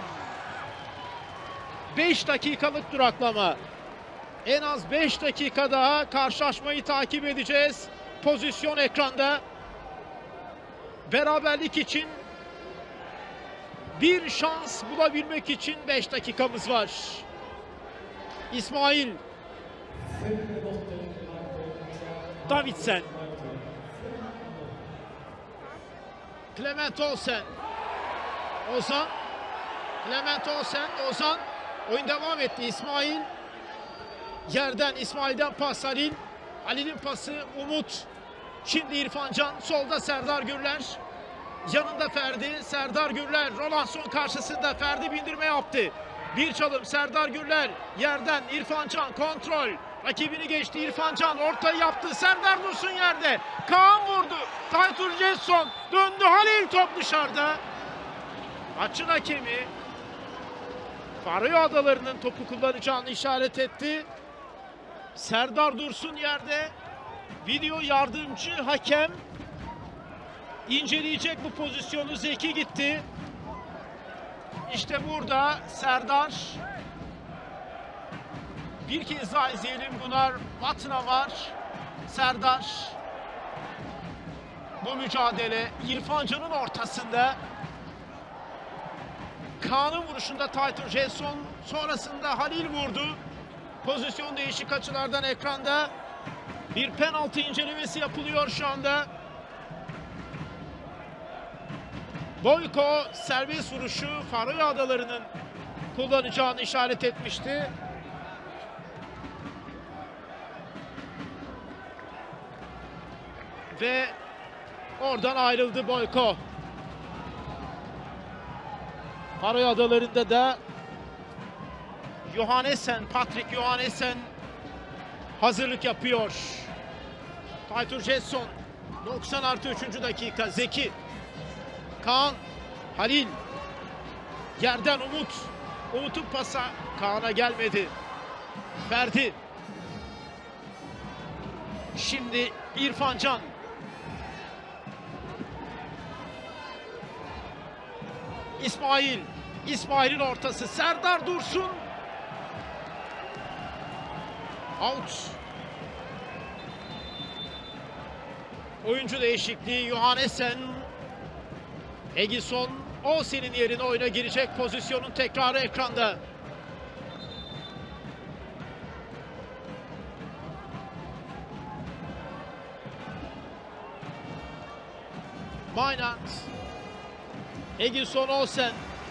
5 dakikalık duraklama. En az 5 dakika daha karşılaşmayı takip edeceğiz. Pozisyon ekranda. Beraberlik için bir şans bulabilmek için 5 dakikamız var. İsmail. Davidsen. Clement Olsen. Ozan. Clement Olsen. Ozan. Oyun devam etti. İsmail. Yerden İsmail'den pas Halil. Halil'in pası Umut. Şimdi İrfan Can. Solda Serdar Gürler. Yanında Ferdi. Serdar Gürler. Rolandson karşısında. Ferdi bindirme yaptı. Bir çalım Serdar Gürler. Yerden İrfan Can kontrol. Rakibini geçti İrfan Can. Ortayı yaptı. Serdar Dursun yerde. Kaan vurdu. Taytur Jetson. Döndü Halil. Top dışarıda. Maçın hakemi Faroe Adaları'nın topu kullanacağını işaret etti. Serdar Dursun yerde. Video yardımcı hakem inceleyecek bu pozisyonu. Zeki gitti. İşte burada Serdar. Bir kez daha izleyelim. Gunnar Vatna var. Serdar. Bu mücadele İrfan Can'ın ortasında. Kaan'ın vuruşunda Taytur Jetson. Sonrasında Halil vurdu. Pozisyon değişik açılardan ekranda. Bir penaltı incelemesi yapılıyor şu anda. Boyko serbest vuruşu Faroe Adaları'nın kullanacağını işaret etmişti. Ve oradan ayrıldı Boyko. Faroe Adaları'nda da Johannesen, Patrick Johannesen hazırlık yapıyor. Taytur Jetson 90+3. dakika. Zeki. Kaan. Halil. Yerden Umut. Umut'un pası Kaan'a gelmedi. Ferdi. Şimdi İrfan Can. İsmail. İsmail'in ortası. Serdar Dursun. Out. Oyuncu değişikliği Johannesen. Egison Olsen'in yerine oyuna girecek. Pozisyonun tekrarı ekranda. Maynard. Egison Olsen.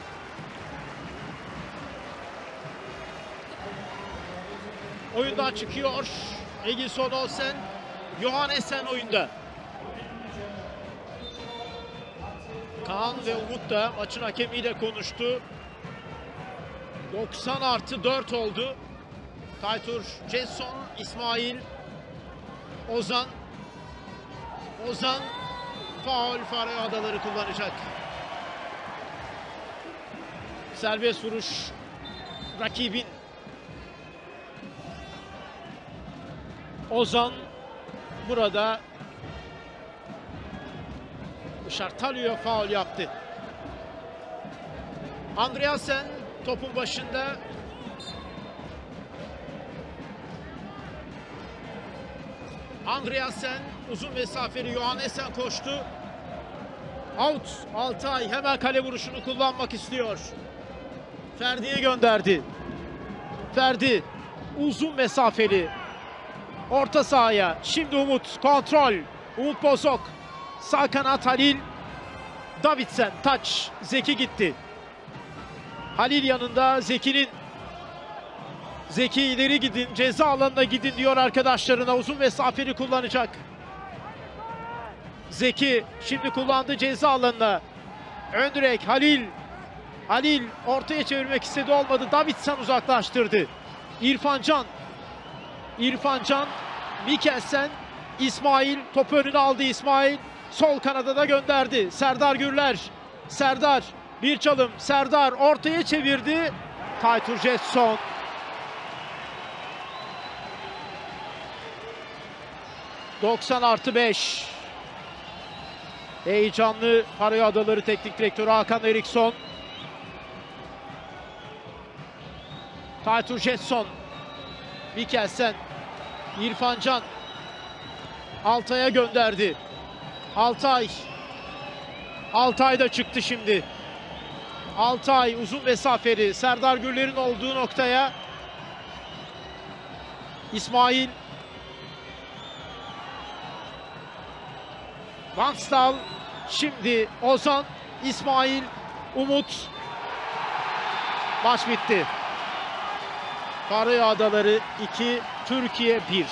Oyundan çıkıyor. Egison Olsen. Johannesen oyunda. Kaan ve Umut da maçın hakemiyle konuştu. 90+4 oldu. Taytur Jetson, İsmail, Ozan. Ozan faul, Faroe Adaları kullanacak. Serbest vuruş rakibin. Ozan burada Şartalyo faul yaptı. Andreasen topun başında. Andreasen uzun mesafeli Johannesen koştu. Out. Altay hemen kale vuruşunu kullanmak istiyor. Ferdi'ye gönderdi. Ferdi uzun mesafeli. Orta sahaya. Şimdi Umut kontrol. Umut Bozok. Sağ kanat Halil. Davidsen taç. Zeki gitti. Halil yanında Zeki'nin. Zeki ileri gidin, ceza alanına gidin diyor arkadaşlarına. Uzun mesafeli kullanacak. Zeki şimdi kullandı ceza alanına. Ön direk Halil. Halil ortaya çevirmek istedi, olmadı. Davidsen uzaklaştırdı. İrfan Can. İrfan Can. Mikkelsen. İsmail topu önüne aldı İsmail. Sol kanada da gönderdi. Serdar Gürler. Serdar bir çalım. Serdar ortaya çevirdi. Taytur Jetson. ...90+5. Heyecanlı Faroe Adaları Teknik Direktörü Hakan Eriksson. Taytur Jetson. Mikkelsen. İrfan Can. Altay'a gönderdi. Altay. Altay da çıktı şimdi. Altay uzun mesafeli. Serdar Gürler'in olduğu noktaya. İsmail. Vansdal. Şimdi Ozan. İsmail. Umut. Maç bitti. Faroe Adaları 2, Türkiye 1.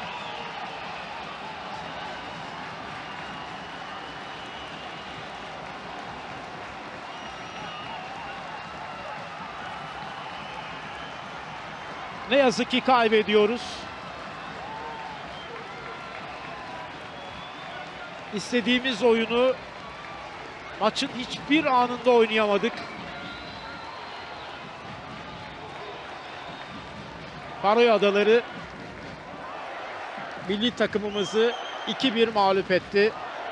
Ne yazık ki kaybediyoruz. İstediğimiz oyunu maçın hiçbir anında oynayamadık. Faroe Adaları milli takımımızı 2-1 mağlup etti.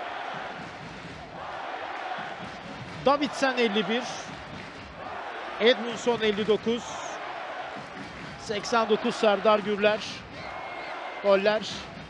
Davidsen 51, Edmundsson 59, 89 Serdar Gürler. Goller